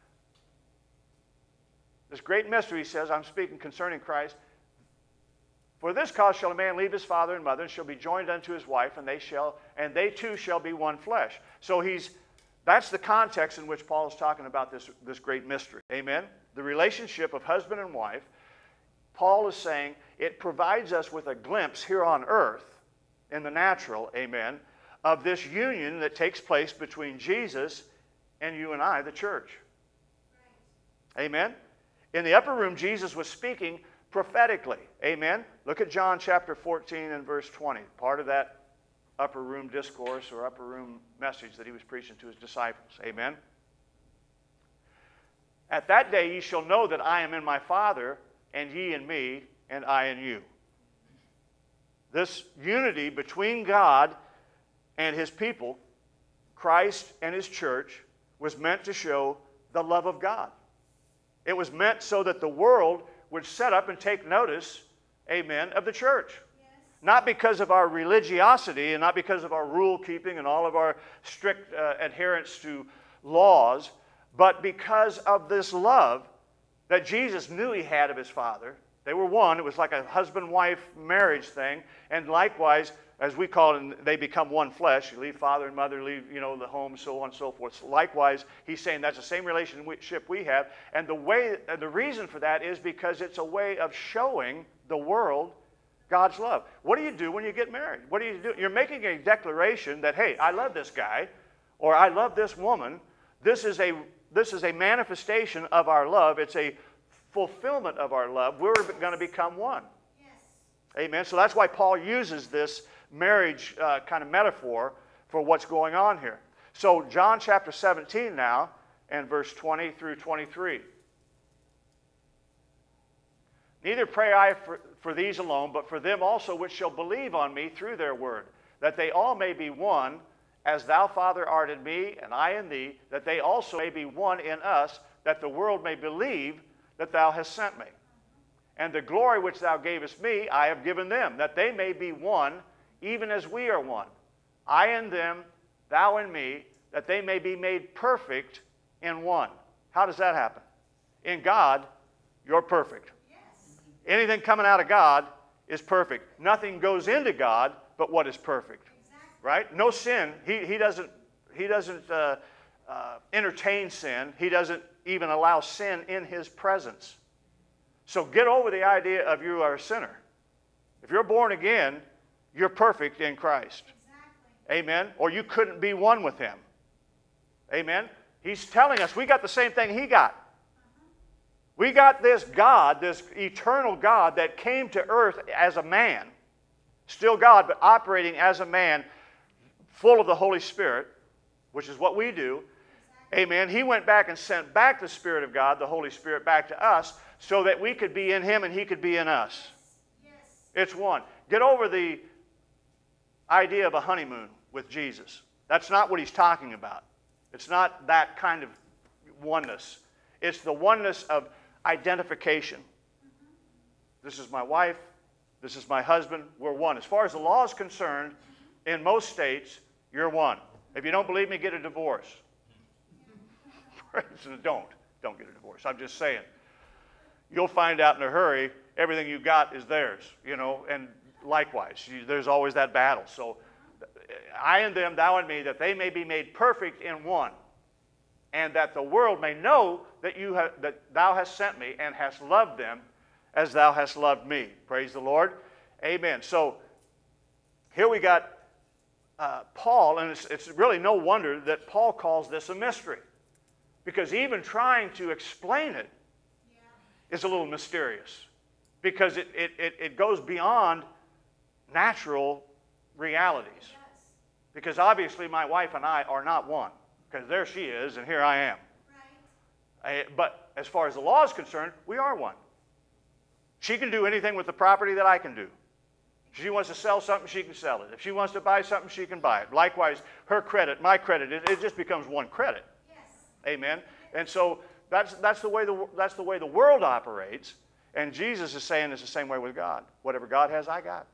This great mystery, he says, I'm speaking concerning Christ. For this cause shall a man leave his father and mother, and shall be joined unto his wife, and they shall, and they two shall be one flesh. So he's, that's the context in which Paul is talking about this, this great mystery. Amen? The relationship of husband and wife. Paul is saying it provides us with a glimpse here on earth, in the natural, amen, of this union that takes place between Jesus and you and I, the church. Right. Amen? In the upper room, Jesus was speaking prophetically. Amen? Look at John chapter fourteen and verse twenty. Part of that upper room discourse or upper room message that he was preaching to his disciples. Amen? At that day ye shall know that I am in my Father, and ye in me, and I in you. This unity between God and his people, Christ and his church, was meant to show the love of God. It was meant so that the world would set up and take notice, amen, of the church. Yes. Not because of our religiosity and not because of our rule keeping and all of our strict uh, adherence to laws, but because of this love that Jesus knew he had of his Father. They were one. It was like a husband-wife marriage thing. And likewise, as we call it, they become one flesh. You leave father and mother, leave, you know, the home, so on and so forth. So likewise, he's saying that's the same relationship we have. And the way, and the reason for that is because it's a way of showing the world God's love. What do you do when you get married? What do you do? You're making a declaration that, hey, I love this guy, or I love this woman. This is a, this is a manifestation of our love. It's a fulfillment of our love. We're going to become one. Yes. Amen. So that's why Paul uses this marriage uh, kind of metaphor for what's going on here. So John chapter seventeen now, and verse twenty through twenty-three. Neither pray I for, for these alone, but for them also which shall believe on me through their word, that they all may be one, as thou, Father, art in me, and I in thee, that they also may be one in us, that the world may believe that thou hast sent me. And the glory which thou gavest me, I have given them, that they may be one, even as we are one. I in them, thou in me, that they may be made perfect in one. How does that happen? In God, you're perfect. Yes. Anything coming out of God is perfect. Nothing goes into God but what is perfect. Exactly. Right? No sin. He, he doesn't, he doesn't uh, uh, entertain sin. He doesn't even allow sin in his presence. So get over the idea of you are a sinner. If you're born again, you're perfect in Christ. Exactly. Amen? Or you couldn't be one with him. Amen? He's telling us we got the same thing he got. We got this God, this eternal God that came to earth as a man. Still God, but operating as a man, full of the Holy Spirit, which is what we do. Amen. He went back and sent back the Spirit of God, the Holy Spirit, back to us so that we could be in Him and He could be in us. Yes. It's one. Get over the idea of a honeymoon with Jesus. That's not what He's talking about. It's not that kind of oneness. It's the oneness of identification. This is my wife. This is my husband. We're one. As far as the law is concerned, in most states, you're one. If you don't believe me, get a divorce. Don't. Don't get a divorce. I'm just saying. You'll find out in a hurry everything you got is theirs, you know, and likewise. You, there's always that battle. So I and them, thou and me, that they may be made perfect in one, and that the world may know that, you have, that thou hast sent me and hast loved them as thou hast loved me. Praise the Lord. Amen. So here we got uh, Paul, and it's, it's really no wonder that Paul calls this a mystery. Because even trying to explain it yeah. is a little mysterious. Because it, it, it, it goes beyond natural realities. Yes. Because obviously my wife and I are not one. Because there she is, and here I am. Right. I, but as far as the law is concerned, we are one. She can do anything with the property that I can do. If she wants to sell something, she can sell it. If she wants to buy something, she can buy it. Likewise, her credit, my credit, it, it just becomes one credit. Amen. And so that's, that's, the way the, that's the way the world operates. And Jesus is saying it's the same way with God. Whatever God has, I got. Exactly.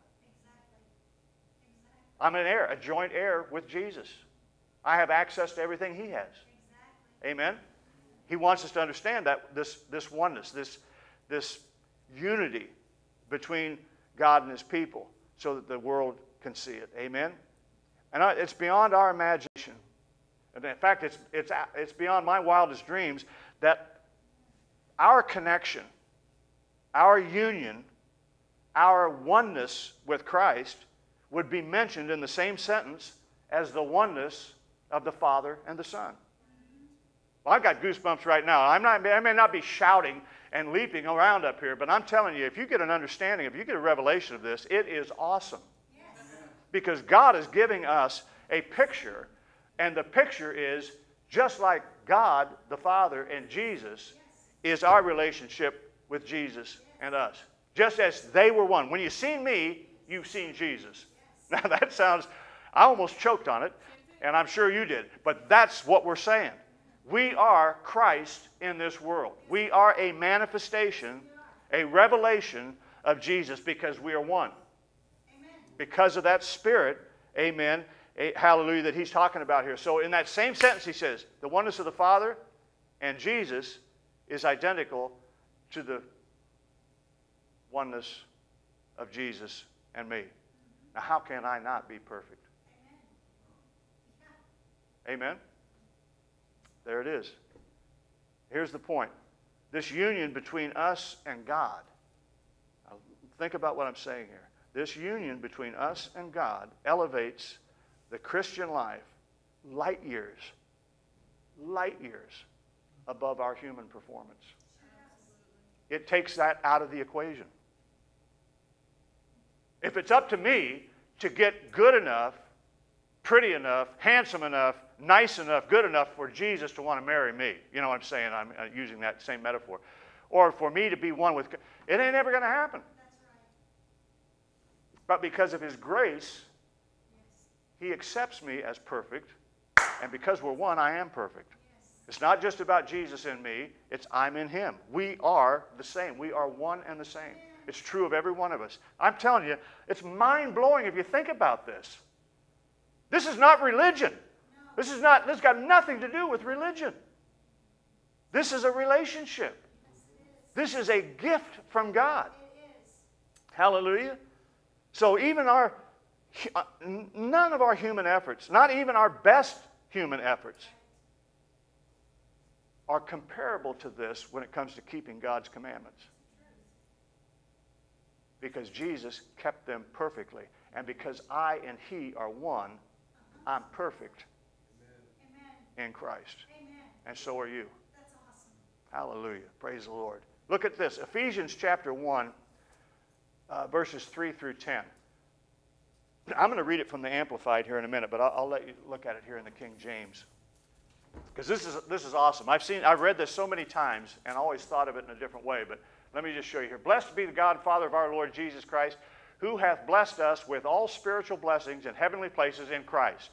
Exactly. I'm an heir, a joint heir with Jesus. I have access to everything He has. Exactly. Amen. He wants us to understand that this, this oneness, this, this unity between God and His people so that the world can see it. Amen. And it's beyond our imagination. And in fact, it's, it's, it's beyond my wildest dreams that our connection, our union, our oneness with Christ would be mentioned in the same sentence as the oneness of the Father and the Son. Well, I've got goosebumps right now. I'm not, I may not be shouting and leaping around up here, but I'm telling you, if you get an understanding, if you get a revelation of this, it is awesome. Yes. Because God is giving us a picture. And the picture is just like God, the Father, and Jesus is our relationship with Jesus and us. Just as they were one. When you've seen me, you've seen Jesus. Now that sounds, I almost choked on it, and I'm sure you did. But that's what we're saying. We are Christ in this world. We are a manifestation, a revelation of Jesus because we are one. Because of that Spirit, amen, hallelujah, that he's talking about here. So in that same sentence he says, the oneness of the Father and Jesus is identical to the oneness of Jesus and me. Now how can I not be perfect? Amen? There it is. Here's the point. This union between us and God. Now, think about what I'm saying here. This union between us and God elevates the Christian life light years, light years above our human performance. It takes that out of the equation. If it's up to me to get good enough, pretty enough, handsome enough, nice enough, good enough for Jesus to want to marry me, you know what I'm saying? I'm using that same metaphor. Or for me to be one with God, it ain't ever going to happen. But because of His grace, He accepts me as perfect, and because we're one, I am perfect. Yes. It's not just about Jesus in me, it's I'm in Him. We are the same. We are one and the same. It's true of every one of us. I'm telling you, it's mind-blowing if you think about this. This is not religion. No. This is not, this has got nothing to do with religion. This is a relationship. Yes, it is. This is a gift from God. It is. Hallelujah. So even our, none of our human efforts, not even our best human efforts, are comparable to this when it comes to keeping God's commandments. Because Jesus kept them perfectly. And because I and He are one, I'm perfect Amen. in Christ. Amen. and so are you. That's awesome. Hallelujah. Praise the Lord. Look at this. Ephesians chapter one, uh, verses three through ten. I'm going to read it from the Amplified here in a minute, but I'll, I'll let you look at it here in the King James. Because this is, this is awesome. I've seen, I've read this so many times and always thought of it in a different way, but let me just show you here. Blessed be the God and Father of our Lord Jesus Christ, who hath blessed us with all spiritual blessings in heavenly places in Christ.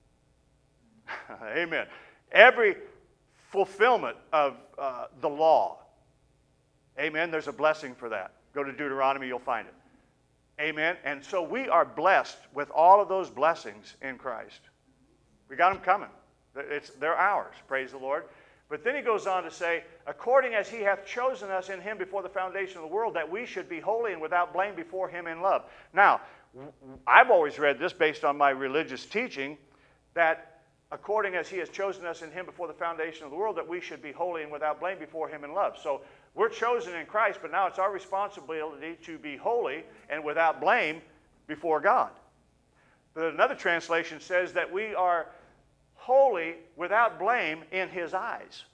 Amen. Every fulfillment of uh, the law, amen, there's a blessing for that. Go to Deuteronomy, you'll find it. Amen. And so we are blessed with all of those blessings in Christ. We got them coming. It's, they're ours, praise the Lord. But then he goes on to say, according as he hath chosen us in him before the foundation of the world, that we should be holy and without blame before him in love. Now, I've always read this based on my religious teaching, that according as he has chosen us in him before the foundation of the world, that we should be holy and without blame before him in love. So we're chosen in Christ, but now it's our responsibility to be holy and without blame before God. But another translation says that we are holy without blame in his eyes.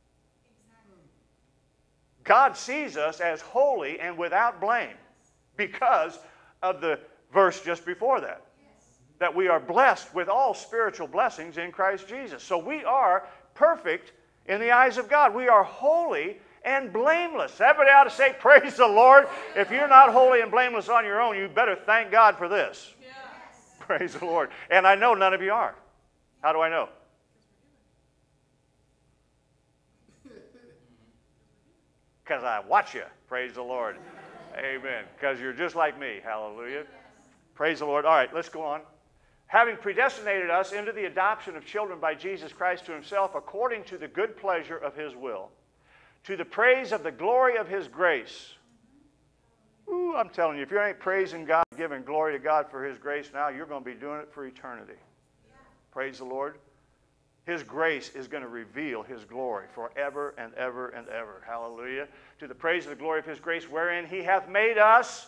God sees us as holy and without blame because of the verse just before that. That we are blessed with all spiritual blessings in Christ Jesus. So we are perfect in the eyes of God. We are holy and blameless. Everybody ought to say, praise the Lord. If you're not holy and blameless on your own, you better thank God for this. Yes. Praise the Lord. And I know none of you are. How do I know? Because I watch you. Praise the Lord. Amen. Because you're just like me. Hallelujah. Praise the Lord. All right, let's go on. Having predestinated us into the adoption of children by Jesus Christ to himself according to the good pleasure of his will, to the praise of the glory of his grace. Ooh, I'm telling you, if you ain't praising God, giving glory to God for his grace now, you're going to be doing it for eternity. Yeah. Praise the Lord. His grace is going to reveal his glory forever and ever and ever. Hallelujah. To the praise of the glory of his grace, wherein he hath made us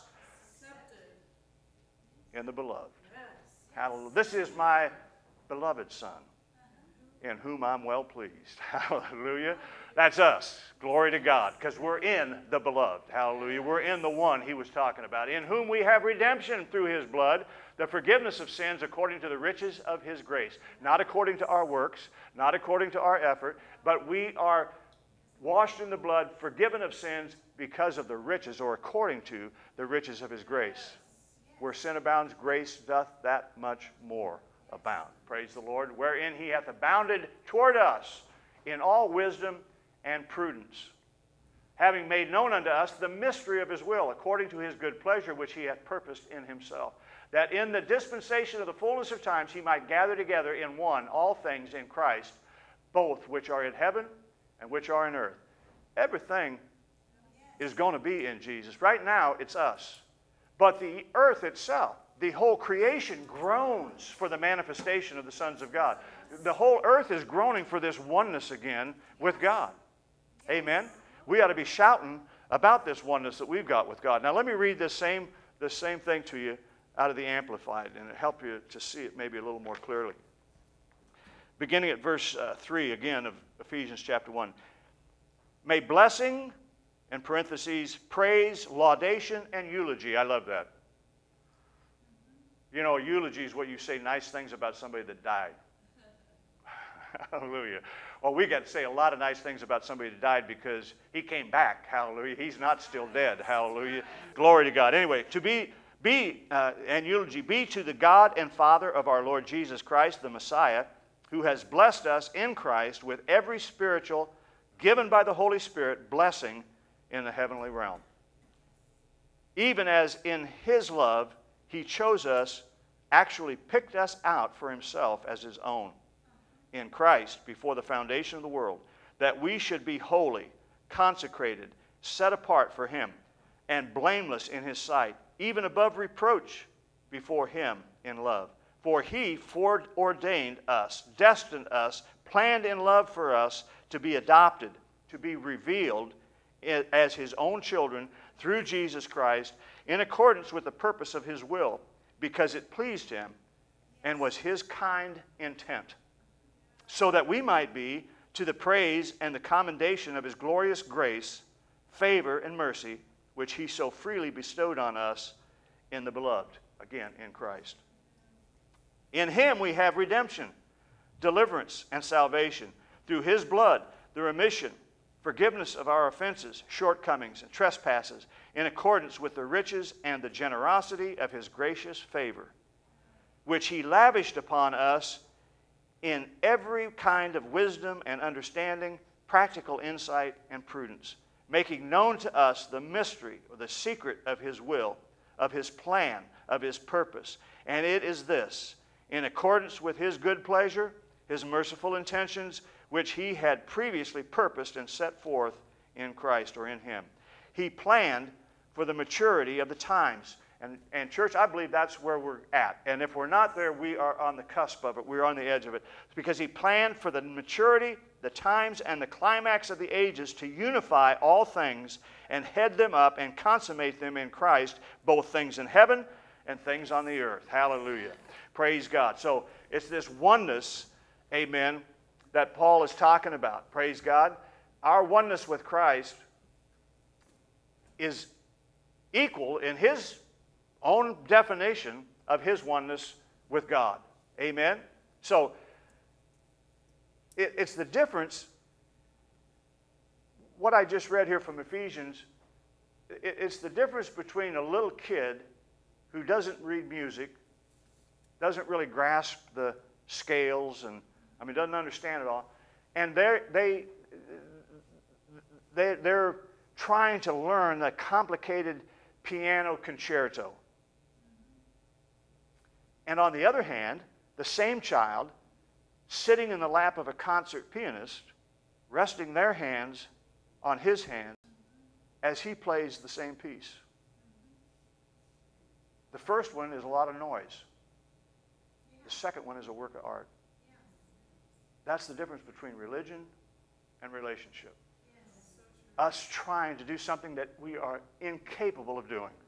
in the beloved. Yes. Hallelujah. This is my beloved Son, in whom I'm well pleased. Hallelujah. That's us. Glory to God, because we're in the beloved. Hallelujah. We're in the one he was talking about, in whom we have redemption through his blood, the forgiveness of sins according to the riches of his grace. Not according to our works, not according to our effort, but we are washed in the blood, forgiven of sins because of the riches, or according to the riches of his grace. Where sin abounds, grace doth that much more abound. Praise the Lord. Wherein he hath abounded toward us in all wisdom and prudence, having made known unto us the mystery of his will, according to his good pleasure, which he hath purposed in himself, that in the dispensation of the fullness of times he might gather together in one all things in Christ, both which are in heaven and which are in earth. Everything is going to be in Jesus. Right now, it's us. But the earth itself, the whole creation groans for the manifestation of the sons of God. The whole earth is groaning for this oneness again with God. Amen? We ought to be shouting about this oneness that we've got with God. Now let me read this same, this same thing to you out of the Amplified, and it'll help you to see it maybe a little more clearly. Beginning at verse uh, three again of Ephesians chapter one. May blessing, in parentheses, praise, laudation, and eulogy. I love that. You know, eulogy is what you say nice things about somebody that died. Hallelujah. Well, we got to say a lot of nice things about somebody that died because he came back. Hallelujah. He's not still dead. Hallelujah. Glory to God. Anyway, to be, be uh, and eulogy be to the God and Father of our Lord Jesus Christ, the Messiah, who has blessed us in Christ with every spiritual, given by the Holy Spirit, blessing in the heavenly realm. Even as in his love, he chose us, actually picked us out for himself as his own in Christ before the foundation of the world, that we should be holy, consecrated, set apart for him, and blameless in his sight, even above reproach before him in love. For he foreordained us, destined us, planned in love for us to be adopted, to be revealed as his own children through Jesus Christ, in accordance with the purpose of his will, because it pleased him and was his kind intent, so that we might be to the praise and the commendation of his glorious grace, favor, and mercy, which he so freely bestowed on us in the beloved, again, in Christ. In him we have redemption, deliverance, and salvation, through his blood, the remission, forgiveness of our offenses, shortcomings, and trespasses, in accordance with the riches and the generosity of his gracious favor, which he lavished upon us in every kind of wisdom and understanding, practical insight and prudence, making known to us the mystery or the secret of his will, of his plan, of his purpose. And it is this, in accordance with his good pleasure, his merciful intentions, which he had previously purposed and set forth in Christ, or in him. He planned for the maturity of the times. And, and church, I believe that's where we're at. And if we're not there, we are on the cusp of it. We're on the edge of it. It's because he planned for the maturity, the times, and the climax of the ages to unify all things and head them up and consummate them in Christ, both things in heaven and things on the earth. Hallelujah. Praise God. So it's this oneness, amen, that Paul is talking about. Praise God. Our oneness with Christ is equal in his own definition of his oneness with God. Amen? So, it, it's the difference. What I just read here from Ephesians, it, it's the difference between a little kid who doesn't read music, doesn't really grasp the scales, and I mean, doesn't understand it all, and they're, they, they, they're trying to learn the complicated piano concerto. And on the other hand, the same child sitting in the lap of a concert pianist, resting their hands on his hands as he plays the same piece. The first one is a lot of noise. The second one is a work of art. That's the difference between religion and relationship. Us trying to do something that we are incapable of doing.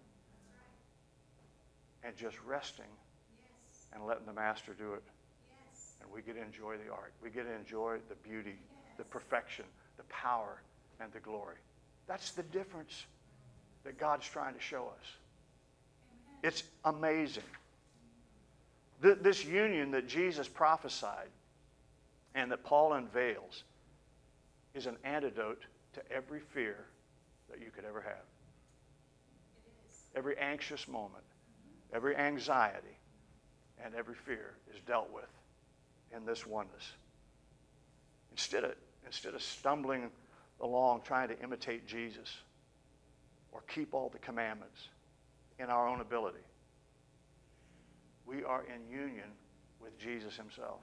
And just resting and letting the master do it. And we get to enjoy the art. We get to enjoy the beauty, the perfection, the power, and the glory. That's the difference that God's trying to show us. It's amazing. Th- this union that Jesus prophesied and that Paul unveils is an antidote to every fear that you could ever have. Every anxious moment, every anxiety, and every fear is dealt with in this oneness. Instead of, instead of stumbling along trying to imitate Jesus or keep all the commandments in our own ability, we are in union with Jesus himself.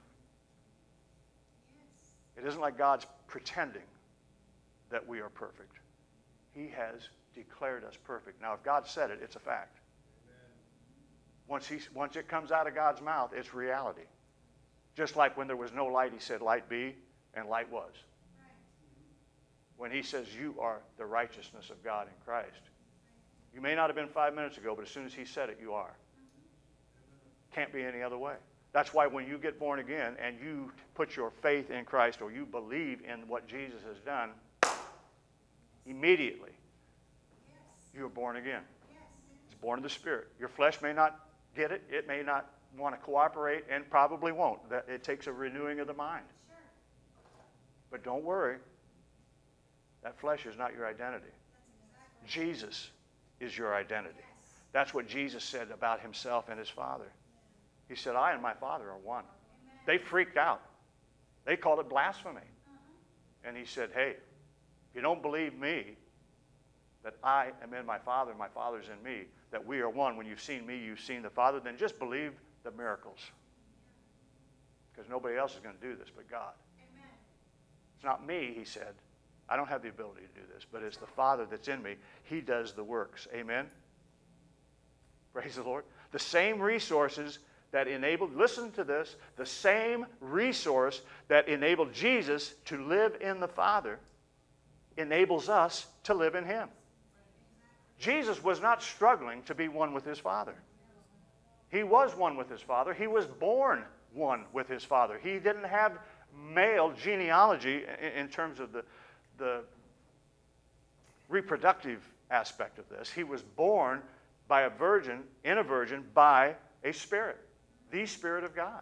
It isn't like God's pretending that we are perfect. He has declared us perfect. Now, if God said it, it's a fact. Once, he, once it comes out of God's mouth, it's reality. Just like when there was no light, he said, light be, and light was. Right. When he says, you are the righteousness of God in Christ. You may not have been five minutes ago, but as soon as he said it, you are. Can't be any other way. That's why when you get born again and you put your faith in Christ or you believe in what Jesus has done, immediately you are born again. It's born of the Spirit. Your flesh may not get it. It may not want to cooperate and probably won't. It takes a renewing of the mind. But don't worry. That flesh is not your identity. Jesus is your identity. That's what Jesus said about himself and his Father. He said, I and my Father are one. They freaked out. They called it blasphemy. And he said, hey, if you don't believe me, that I am in my Father and my Father's in me, that we are one. When you've seen me, you've seen the Father, then just believe the miracles. Because nobody else is going to do this but God. Amen. It's not me, he said. I don't have the ability to do this, but it's the Father that's in me. He does the works. Amen? Praise the Lord. The same resources that enabled, listen to this, the same resource that enabled Jesus to live in the Father enables us to live in him. Jesus was not struggling to be one with his Father. He was one with his Father. He was born one with his Father. He didn't have male genealogy in, in terms of the, the reproductive aspect of this. He was born by a virgin, in a virgin, by a Spirit, the Spirit of God.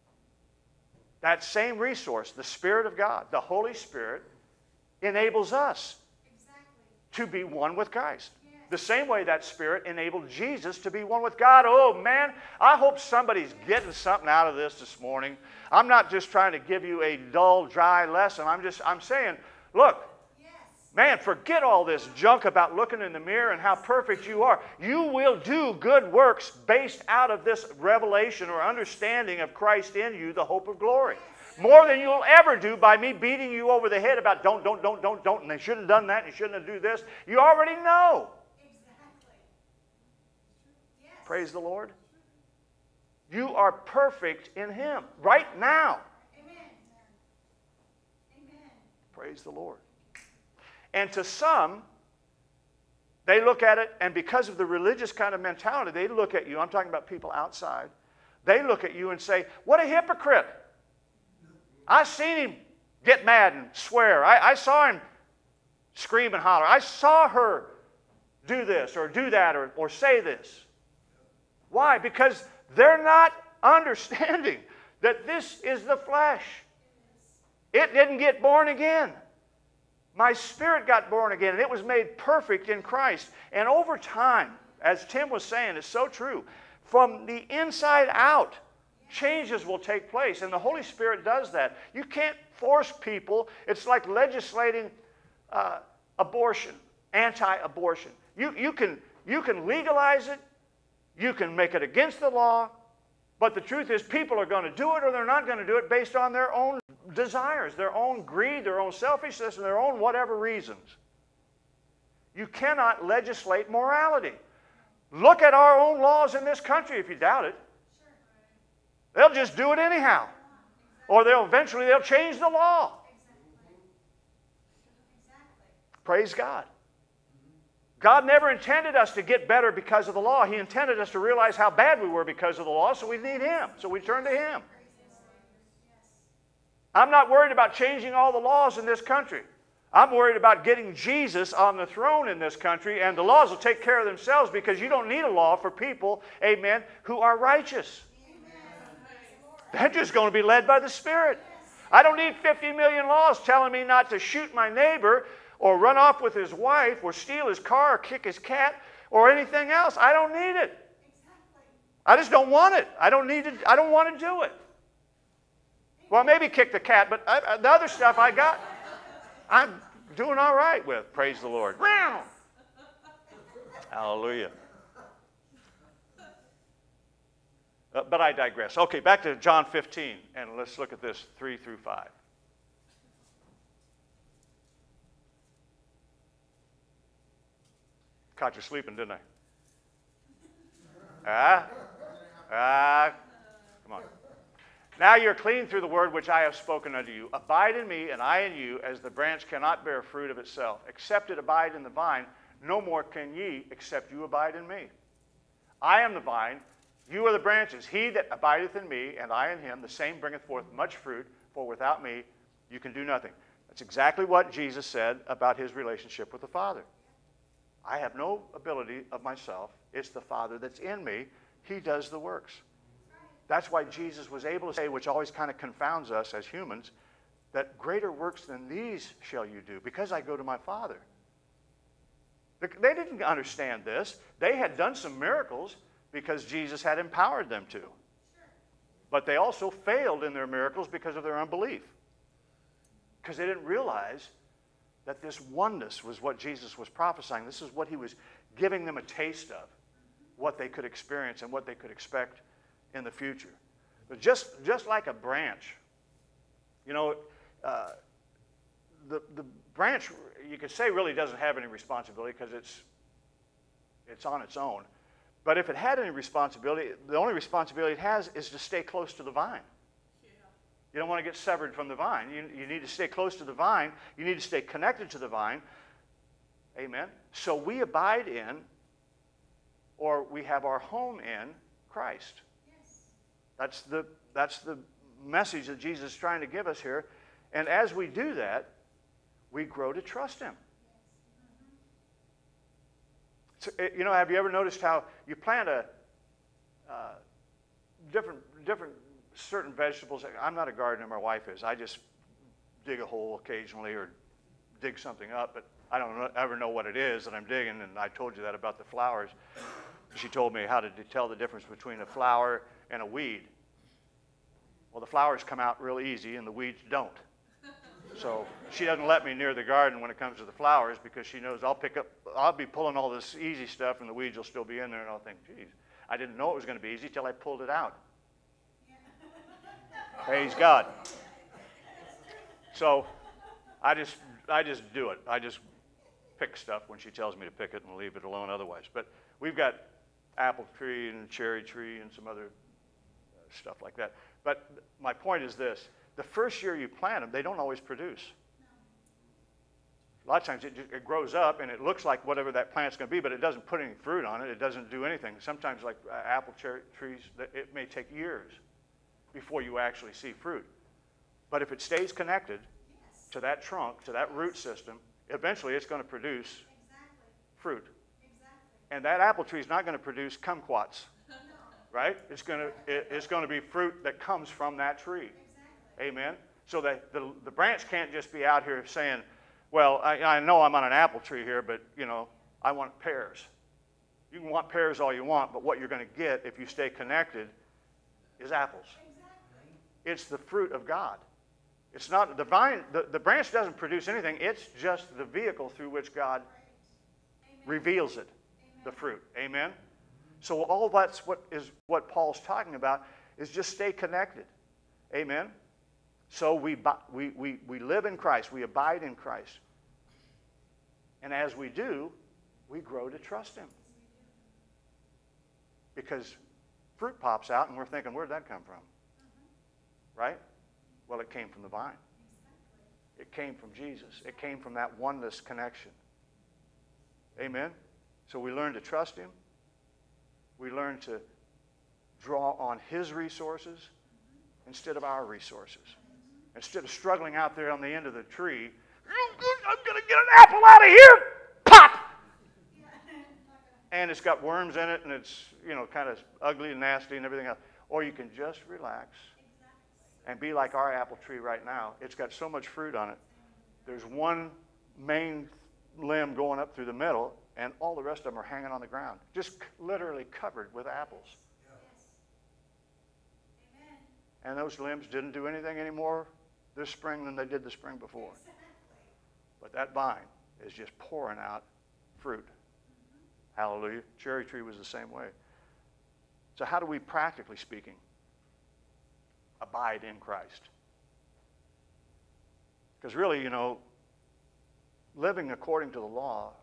That same resource, the Spirit of God, the Holy Spirit, enables us Exactly. to be one with Christ. The same way that Spirit enabled Jesus to be one with God. Oh, man, I hope somebody's getting something out of this this morning. I'm not just trying to give you a dull, dry lesson. I'm just, I'm saying, look, Yes. man, forget all this junk about looking in the mirror and how perfect you are. You will do good works based out of this revelation or understanding of Christ in you, the hope of glory. More than you'll ever do by me beating you over the head about don't, don't, don't, don't, don't, and they should have done that, and you shouldn't have done this. You already know. Exactly. Yes. Praise the Lord. You are perfect in Him right now. Amen. Amen. Praise the Lord. And to some, they look at it, and because of the religious kind of mentality, they look at you. I'm talking about people outside. They look at you and say, what a hypocrite. I seen him get mad and swear. I, I saw him scream and holler. I saw her do this or do that or, or say this. Why? Because they're not understanding that this is the flesh. It didn't get born again. My spirit got born again, and it was made perfect in Christ. And over time, as Tim was saying, it's so true, from the inside out, changes will take place, and the Holy Spirit does that. You can't force people. It's like legislating uh, abortion, anti-abortion. You, you, can, you can legalize it. You can make it against the law. But the truth is people are going to do it or they're not going to do it based on their own desires, their own greed, their own selfishness, and their own whatever reasons. You cannot legislate morality. Look at our own laws in this country if you doubt it. They'll just do it anyhow. Or they'll eventually they'll change the law. Exactly. Exactly. Praise God. God never intended us to get better because of the law. He intended us to realize how bad we were because of the law, so we need Him. So we turn to Him. I'm not worried about changing all the laws in this country. I'm worried about getting Jesus on the throne in this country, and the laws will take care of themselves because you don't need a law for people, amen, who are righteous. They're just going to be led by the Spirit. I don't need fifty million laws telling me not to shoot my neighbor or run off with his wife or steal his car or kick his cat or anything else. I don't need it. I just don't want it. I don't need it. I don't want to do it. Well, maybe kick the cat, but I, the other stuff I got, I'm doing all right with. Praise the Lord. Hallelujah. Uh, but I digress. Okay, back to John fifteen, and let's look at this three through five. Caught you sleeping, didn't I? Ah? Ah? Come on. Now you're clean through the word which I have spoken unto you. Abide in me, and I in you, as the branch cannot bear fruit of itself, except it abide in the vine. No more can ye, except you abide in me. I am the vine, you are the branches. He that abideth in me, and I in him, the same bringeth forth much fruit, for without me you can do nothing. That's exactly what Jesus said about his relationship with the Father. I have no ability of myself. It's the Father that's in me. He does the works. That's why Jesus was able to say, which always kind of confounds us as humans, that greater works than these shall you do, because I go to my Father. They didn't understand this. They had done some miracles because Jesus had empowered them to. But they also failed in their miracles because of their unbelief. Because they didn't realize that this oneness was what Jesus was prophesying. This is what he was giving them a taste of, what they could experience and what they could expect in the future. But just, just like a branch, you know, uh, the, the branch, you could say, really doesn't have any responsibility because it's, it's on its own. But if it had any responsibility, the only responsibility it has is to stay close to the vine. Yeah. You don't want to get severed from the vine. You, you need to stay close to the vine. You need to stay connected to the vine. Amen. So we abide in, or we have our home in, Christ. Yes. That's the, that's the message that Jesus is trying to give us here. And as we do that, we grow to trust him. So, you know, have you ever noticed how you plant a uh, different, different, certain vegetables? I'm not a gardener, my wife is. I just dig a hole occasionally or dig something up, but I don't know, ever know what it is that I'm digging, and I told you that about the flowers. She told me how to tell the difference between a flower and a weed. Well, the flowers come out real easy, and the weeds don't. So she doesn't let me near the garden when it comes to the flowers because she knows I'll pick up, I'll be pulling all this easy stuff, and the weeds will still be in there, and I'll think, geez, I didn't know it was going to be easy till I pulled it out. Praise God. So I just, I just do it. I just pick stuff when she tells me to pick it and leave it alone otherwise. But we've got apple tree and cherry tree and some other stuff like that. But my point is this. The first year you plant them, they don't always produce. A lot of times it, just, it grows up and it looks like whatever that plant's going to be, but it doesn't put any fruit on it. It doesn't do anything. Sometimes like uh, apple cherry trees, it may take years before you actually see fruit. But if it stays connected Yes. to that trunk, to that root system, eventually it's going to produce Exactly. fruit. Exactly. And that apple tree is not going to produce kumquats, No. right? It's going to, it, it's going to be fruit that comes from that tree. Exactly. Amen? So that the, the branch can't just be out here saying, well, I, I know I'm on an apple tree here, but, you know, I want pears. You can want pears all you want, but what you're going to get if you stay connected is apples. Exactly. It's the fruit of God. It's not, the vine, the, the branch doesn't produce anything. It's just the vehicle through which God Right. Amen. reveals it, Amen. the fruit. Amen? So all that's what is what Paul's talking about is just stay connected. Amen? So we, we, we, we live in Christ. We abide in Christ. And as we do, we grow to trust him. Because fruit pops out and we're thinking, where'd that come from? Right? Well, it came from the vine. It came from Jesus. It came from that oneness connection. Amen? So we learn to trust him. We learn to draw on his resources instead of our resources. Instead of struggling out there on the end of the tree, I'm going to get an apple out of here. Pop! And it's got worms in it, and it's, you know, kind of ugly and nasty and everything else. Or you can just relax and be like our apple tree right now. It's got so much fruit on it. There's one main limb going up through the middle, and all the rest of them are hanging on the ground, just literally covered with apples. Yes. Amen. And those limbs didn't do anything anymore this spring than they did the spring before. Exactly. But that vine is just pouring out fruit. Mm-hmm. Hallelujah. Cherry tree was the same way. So how do we, practically speaking, abide in Christ? Because really, you know, living according to the law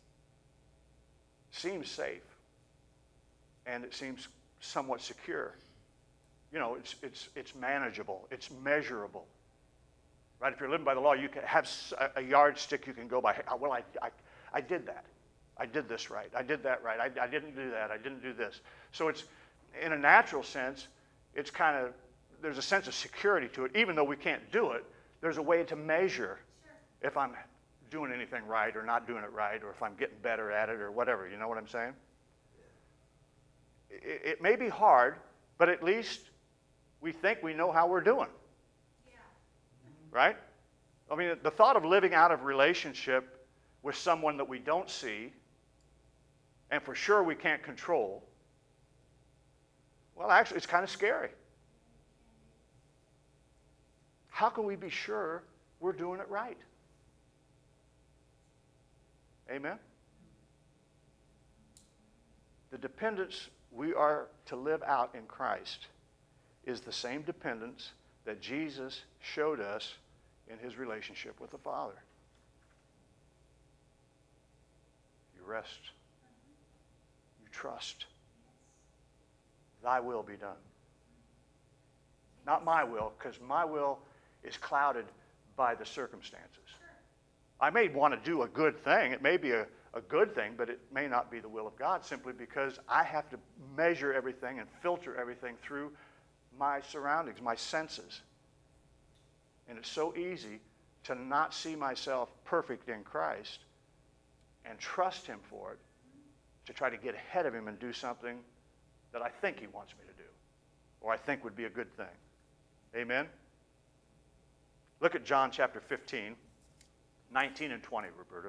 seems safe, and it seems somewhat secure. You know, it's, it's, it's manageable. It's measurable. Right? If you're living by the law, you can have a yardstick you can go by. Well, I, I, I did that. I did this right. I did that right. I, I didn't do that. I didn't do this. So it's, in a natural sense, it's kind of, there's a sense of security to it. Even though we can't do it, there's a way to measure Sure. if I'm doing anything right or not doing it right, or if I'm getting better at it or whatever. You know what I'm saying? It, it may be hard, but at least we think we know how we're doing. Yeah. Right? I mean, the thought of living out of relationship with someone that we don't see and for sure we can't control, well, actually, it's kind of scary. How can we be sure we're doing it right? Amen? The dependence we are to live out in Christ is the same dependence that Jesus showed us in his relationship with the Father. You rest. You trust. Thy will be done. Not my will, because my will is clouded by the circumstances. I may want to do a good thing. It may be a, a good thing, but it may not be the will of God simply because I have to measure everything and filter everything through my surroundings, my senses. And it's so easy to not see myself perfect in Christ and trust him for it, to try to get ahead of him and do something that I think he wants me to do, or I think would be a good thing. Amen? Look at John chapter fifteen, nineteen and twenty, Roberta.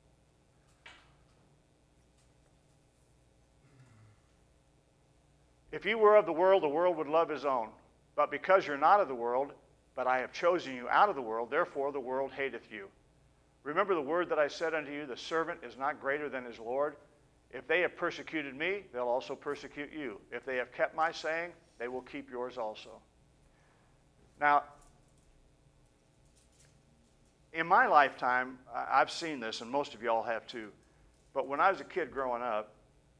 If you were of the world, the world would love his own. But because you're not of the world, but I have chosen you out of the world, therefore the world hateth you. Remember the word that I said unto you, the servant is not greater than his Lord. If they have persecuted me, they'll also persecute you. If they have kept my saying, they will keep yours also. Now, in my lifetime, I've seen this, and most of y'all have too. But when I was a kid growing up,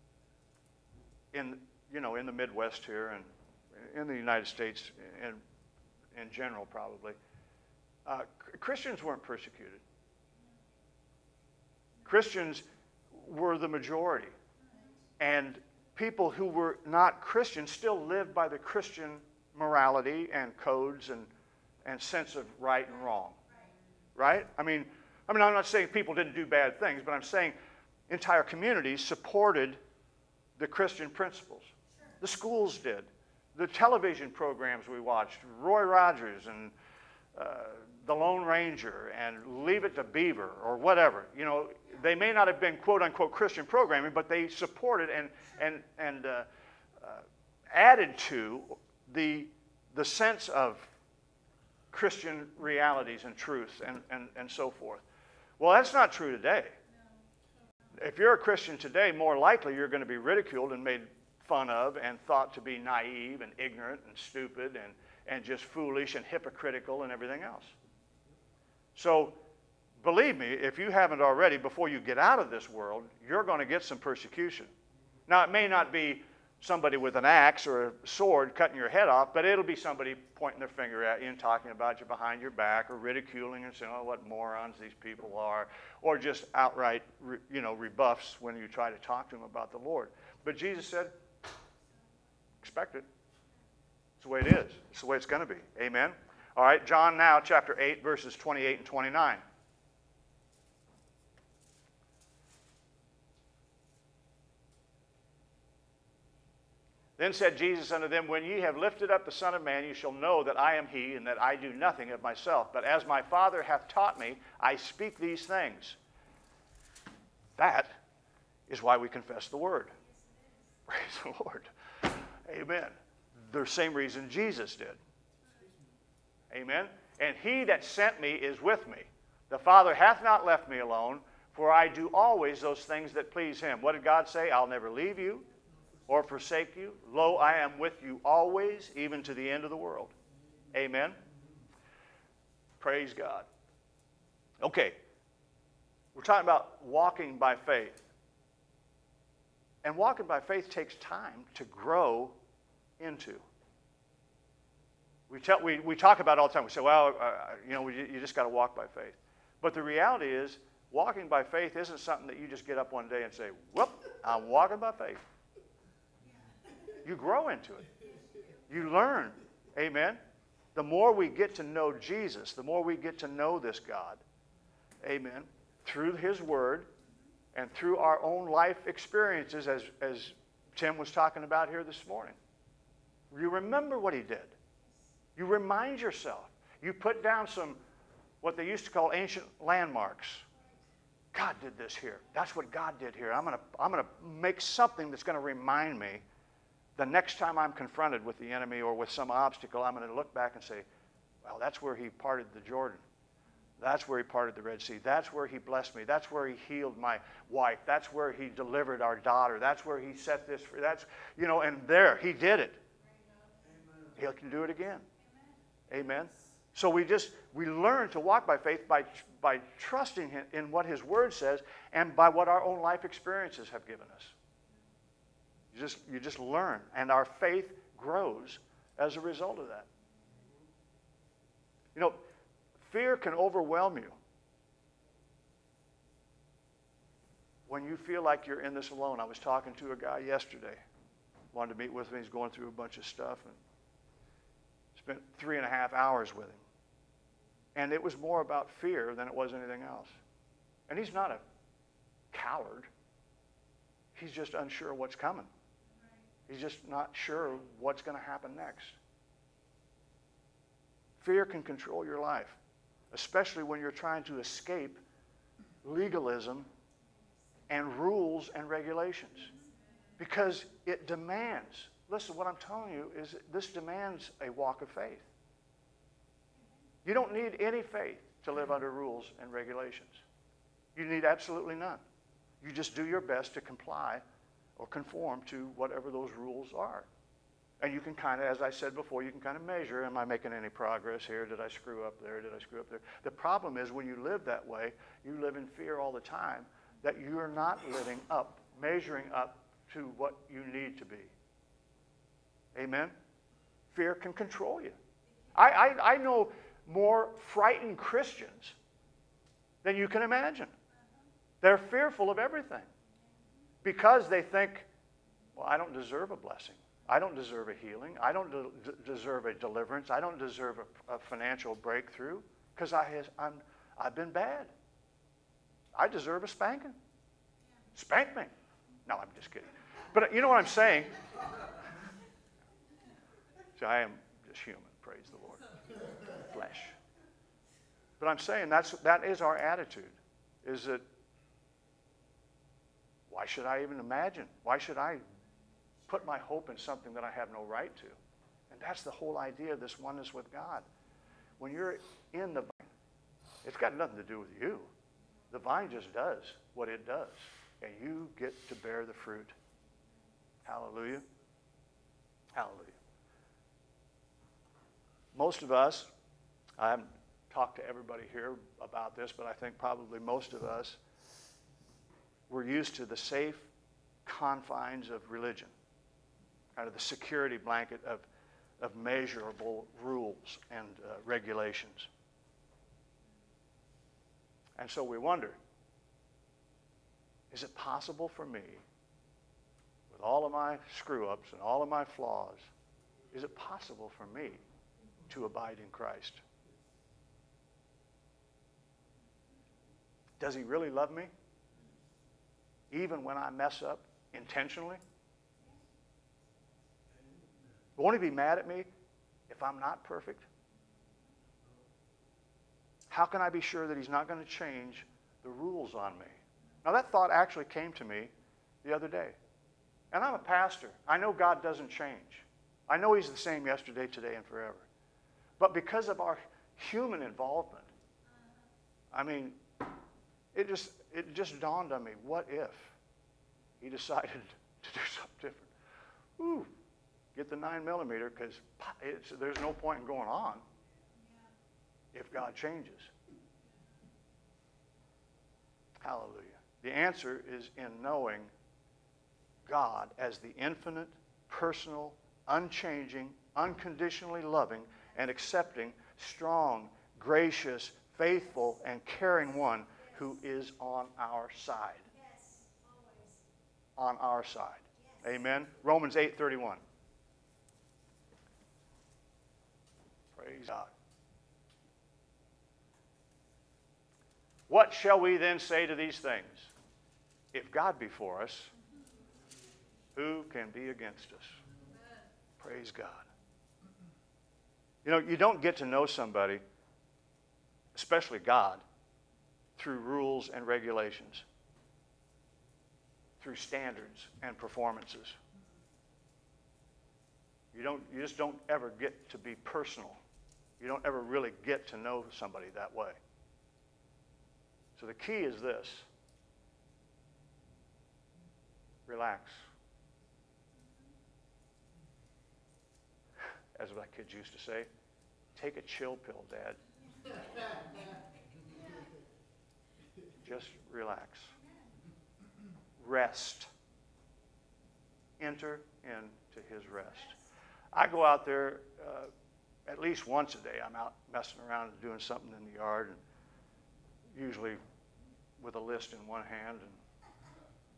in you know, in the Midwest here, and in the United States, in in general probably, uh, Christians weren't persecuted. Christians were the majority, and people who were not Christians still lived by the Christian morality and codes and and sense of right and wrong. Right? I mean, I mean, I'm not saying people didn't do bad things, but I'm saying entire communities supported the Christian principles. Sure. The schools did. The television programs we watched, Roy Rogers and uh, The Lone Ranger and Leave It to Beaver or whatever. You know, they may not have been quote-unquote Christian programming, but they supported and and and uh, uh, added to the the sense of Christian realities and truths and, and, and so forth. Well, that's not true today. If you're a Christian today, more likely you're going to be ridiculed and made fun of and thought to be naive and ignorant and stupid and, and just foolish and hypocritical and everything else. So, believe me, if you haven't already, before you get out of this world, you're going to get some persecution. Now, it may not be somebody with an axe or a sword cutting your head off, but it'll be somebody pointing their finger at you and talking about you behind your back, or ridiculing and saying, oh, what morons these people are, or just outright, you know, rebuffs when you try to talk to them about the Lord. But Jesus said, expect it. It's the way it is. It's the way it's going to be. Amen? All right, John now, chapter eight, verses twenty-eight and twenty-nine. Then said Jesus unto them, when ye have lifted up the Son of Man, you shall know that I am he, and that I do nothing of myself. But as my Father hath taught me, I speak these things. That is why we confess the word. Praise the Lord. Amen. The same reason Jesus did. Amen. And he that sent me is with me. The Father hath not left me alone, for I do always those things that please him. What did God say? I'll never leave you or forsake you. Lo, I am with you always, even to the end of the world. Amen. Praise God. Okay. We're talking about walking by faith. And walking by faith takes time to grow into. We, tell, we, we talk about it all the time. We say, well, uh, you know, we, you just got to walk by faith. But the reality is, walking by faith isn't something that you just get up one day and say, whoop, I'm walking by faith. You grow into it. You learn. Amen. The more we get to know Jesus, the more we get to know this God. Amen. Through his word and through our own life experiences, as, as Tim was talking about here this morning. You remember what he did. You remind yourself. You put down some, what they used to call ancient landmarks. God did this here. That's what God did here. I'm going to I'm going to make something that's going to remind me the next time I'm confronted with the enemy or with some obstacle, I'm going to look back and say, well, that's where he parted the Jordan. That's where he parted the Red Sea. That's where he blessed me. That's where he healed my wife. That's where he delivered our daughter. That's where he set this free. That's, you know, and there, he did it. He can do it again. Amen. Amen. So we just, we learn to walk by faith by, by trusting him in what his word says and by what our own life experiences have given us. You just, you just learn, and our faith grows as a result of that. You know, fear can overwhelm you when you feel like you're in this alone. I was talking to a guy yesterday, wanted to meet with me. He's going through a bunch of stuff, and Spent three and a half hours with him. And it was more about fear than it was anything else. And he's not a coward. He's just unsure of what's coming. He's just not sure what's going to happen next. Fear can control your life, especially when you're trying to escape legalism and rules and regulations. Because it demands, listen, what I'm telling you is this demands a walk of faith. You don't need any faith to live under rules and regulations. You need absolutely none. You just do your best to comply or conform to whatever those rules are. And you can kind of, as I said before, you can kind of measure, am I making any progress here? Did I screw up there? Did I screw up there? The problem is when you live that way, you live in fear all the time that you're not living up, measuring up to what you need to be. Amen? Fear can control you. I, I, I know more frightened Christians than you can imagine. They're fearful of everything because they think, well, I don't deserve a blessing. I don't deserve a healing. I don't de- deserve a deliverance. I don't deserve a, a financial breakthrough because I has, I'm, I've been bad. I deserve a spanking. Spank me. No, I'm just kidding. But you know what I'm saying? See, I am just human, praise the Lord. Flesh. But I'm saying that's, that is our attitude, is that why should I even imagine? Why should I put my hope in something that I have no right to? And that's the whole idea of this oneness with God. When you're in the vine, it's got nothing to do with you. The vine just does what it does, and you get to bear the fruit. Hallelujah. Hallelujah. Most of us, I haven't talked to everybody here about this, but I think probably most of us, we're used to the safe confines of religion, kind of the security blanket of, of measurable rules and uh, regulations. And so we wonder, is it possible for me, with all of my screw-ups and all of my flaws, is it possible for me to abide in Christ? Does he really love me? Even when I mess up intentionally? Won't he be mad at me if I'm not perfect? How can I be sure that he's not going to change the rules on me? Now that thought actually came to me the other day. And I'm a pastor. I know God doesn't change. I know he's the same yesterday, today, and forever. But because of our human involvement, I mean, it just, it just dawned on me, what if he decided to do something different? Ooh, get the nine millimeter because there's no point in going on if God changes. Hallelujah. The answer is in knowing God as the infinite, personal, unchanging, unconditionally loving, and accepting, strong, gracious, faithful, and caring one who is on our side. Yes, always. On our side. Yes. Amen. Romans eight thirty-one. Praise God. What shall we then say to these things? If God be for us, who can be against us? Praise God. You know, you don't get to know somebody, especially God, through rules and regulations, through standards and performances. You don't, you just don't ever get to be personal. You don't ever really get to know somebody that way. So the key is this. Relax. As my kids used to say, take a chill pill, Dad. Just relax. Rest. Enter into his rest. I go out there uh, at least once a day. I'm out messing around and doing something in the yard, and usually with a list in one hand and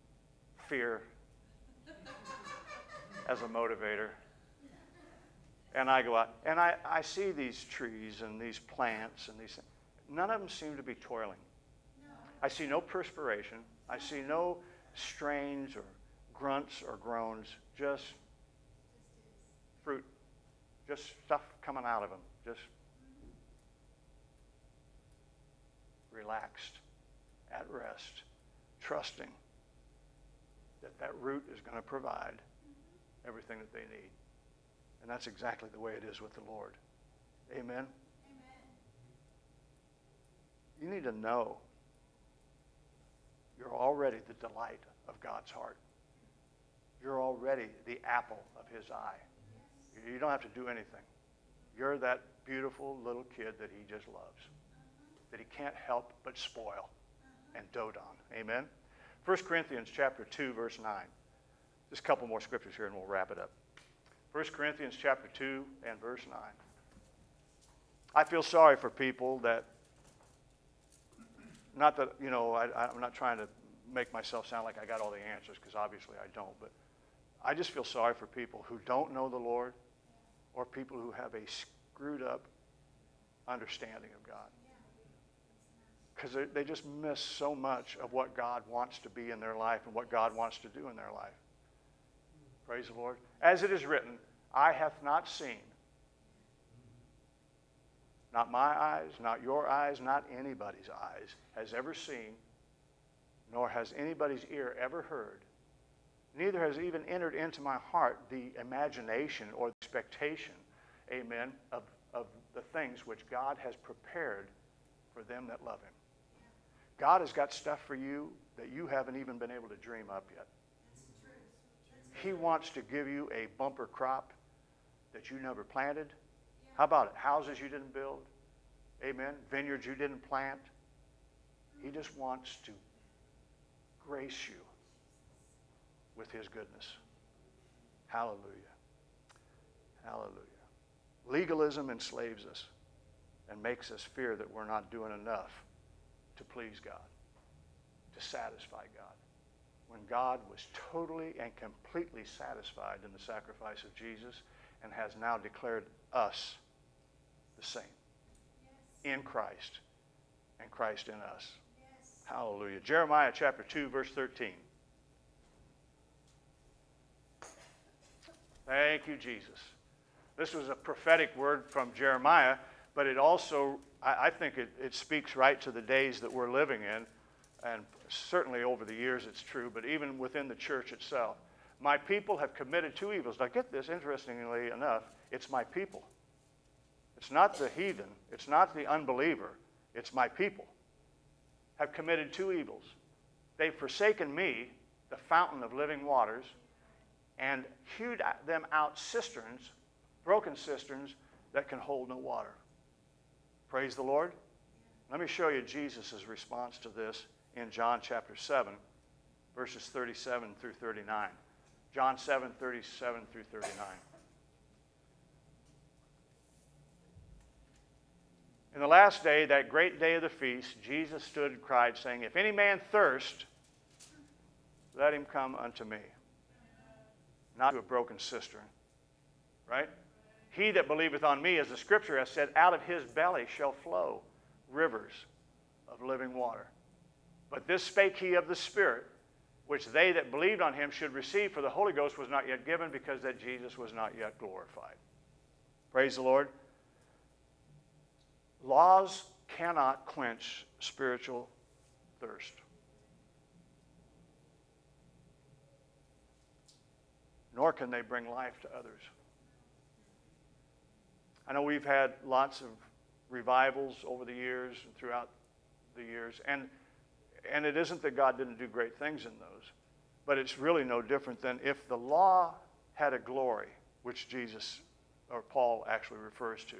fear as a motivator. And I go out, and I, I see these trees and these plants and these things. None of them seem to be toiling. I see no perspiration. I see no strains or grunts or groans, just fruit, just stuff coming out of them, just relaxed, at rest, trusting that that root is going to provide everything that they need. And that's exactly the way it is with the Lord. Amen? Amen. You need to know you're already the delight of God's heart. You're already the apple of his eye. You don't have to do anything. You're that beautiful little kid that he just loves, that he can't help but spoil and dote on. Amen? First Corinthians chapter two, verse nine. Just a couple more scriptures here and we'll wrap it up. First Corinthians chapter two and verse nine. I feel sorry for people that, not that, you know, I, I'm not trying to make myself sound like I got all the answers, because obviously I don't, but I just feel sorry for people who don't know the Lord or people who have a screwed up understanding of God. Because they, they just miss so much of what God wants to be in their life and what God wants to do in their life. Praise the Lord. As it is written, eye hath not seen. Not my eyes, not your eyes, not anybody's eyes has ever seen, nor has anybody's ear ever heard. Neither has even entered into my heart the imagination or the expectation, amen, of, of the things which God has prepared for them that love him. God has got stuff for you that you haven't even been able to dream up yet. He wants to give you a bumper crop that you never planted. How about it? Houses you didn't build. Amen. Vineyards you didn't plant. He just wants to grace you with his goodness. Hallelujah. Hallelujah. Legalism enslaves us and makes us fear that we're not doing enough to please God, to satisfy God. When God was totally and completely satisfied in the sacrifice of Jesus and has now declared us the same in Christ and Christ in us. Yes. Hallelujah. Jeremiah chapter two, verse thirteen. Thank you, Jesus. This was a prophetic word from Jeremiah, but it also, I, I think it, it speaks right to the days that we're living in, and certainly over the years it's true, but even within the church itself. My people have committed two evils. Now get this, interestingly enough, it's my people. It's not the heathen. It's not the unbeliever. It's my people. Have committed two evils. They've forsaken me, the fountain of living waters, and hewed them out cisterns, broken cisterns, that can hold no water. Praise the Lord. Let me show you Jesus' response to this in John chapter seven, verses thirty-seven through thirty-nine. John seven, thirty-seven through thirty-nine. In the last day, that great day of the feast, Jesus stood and cried, saying, if any man thirst, let him come unto me. Not to a broken cistern. Right? He that believeth on me, as the scripture has said, out of his belly shall flow rivers of living water. But this spake he of the Spirit, which they that believed on him should receive, for the Holy Ghost was not yet given, because that Jesus was not yet glorified. Praise the Lord. Laws cannot quench spiritual thirst. Nor can they bring life to others. I know we've had lots of revivals over the years and throughout the years, and and it isn't that God didn't do great things in those, but it's really no different than if the law had a glory, which Jesus or Paul actually refers to,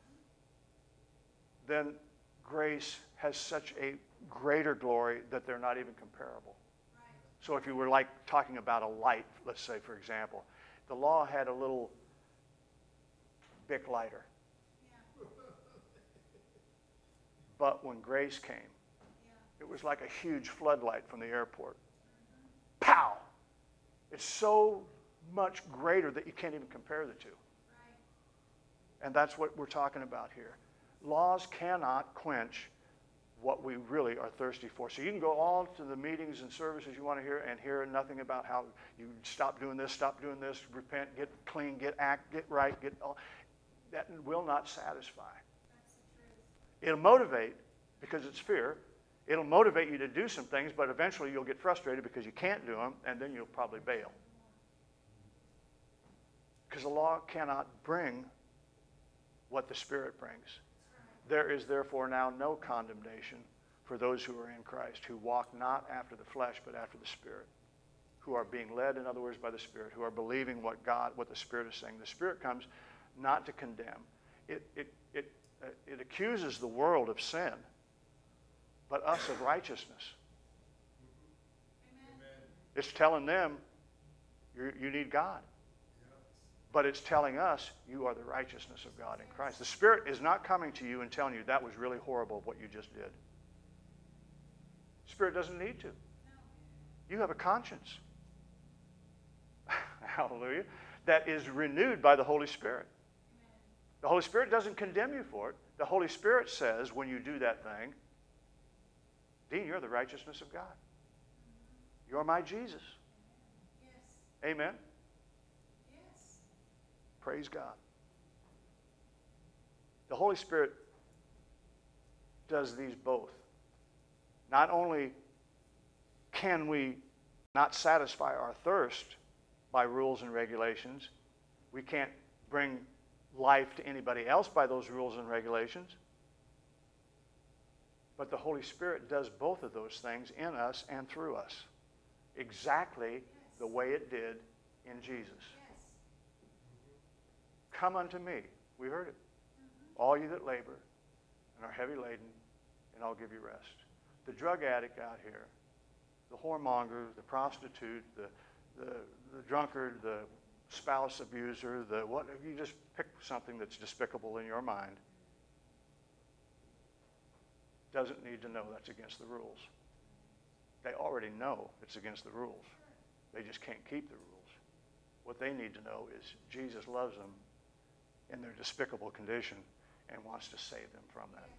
then grace has such a greater glory that they're not even comparable. Right. So if you were like talking about a light, let's say, for example, the law had a little Bic lighter. Yeah. But when grace came, Yeah. it was like a huge floodlight from the airport. Mm-hmm. Pow! It's so much greater that you can't even compare the two. Right. And that's what we're talking about here. Laws cannot quench what we really are thirsty for. So you can go all to the meetings and services you want to hear and hear nothing about how you stop doing this, stop doing this, repent, get clean, get act, get right, get all. That will not satisfy. That's the truth. It'll motivate because it's fear. It'll motivate you to do some things, but eventually you'll get frustrated because you can't do them, and then you'll probably bail. Because the law cannot bring what the Spirit brings. There is therefore now no condemnation for those who are in Christ, who walk not after the flesh, but after the Spirit, who are being led, in other words, by the Spirit, who are believing what God, what the Spirit is saying. The Spirit comes not to condemn. It, it, it, uh, it accuses the world of sin, but us of righteousness. Amen. It's telling them you you need God. But it's telling us you are the righteousness of God in Christ. The Spirit is not coming to you and telling you that was really horrible what you just did. The Spirit doesn't need to. You have a conscience. Hallelujah. That is renewed by the Holy Spirit. The Holy Spirit doesn't condemn you for it. The Holy Spirit says when you do that thing, Dean, you're the righteousness of God. You're my Jesus. Yes. Amen. Yes. Praise God. The Holy Spirit does these both. Not only can we not satisfy our thirst by rules and regulations, we can't bring life to anybody else by those rules and regulations, but the Holy Spirit does both of those things in us and through us, exactly Yes. the way it did in Jesus. Yes. Come unto me. We heard it. All you that labor and are heavy laden, and I'll give you rest. The drug addict out here, the whoremonger, the prostitute, the, the, the drunkard, the spouse abuser, the what, you just pick something that's despicable in your mind, doesn't need to know that's against the rules. They already know it's against the rules. They just can't keep the rules. What they need to know is Jesus loves them in their despicable condition and wants to save them from that.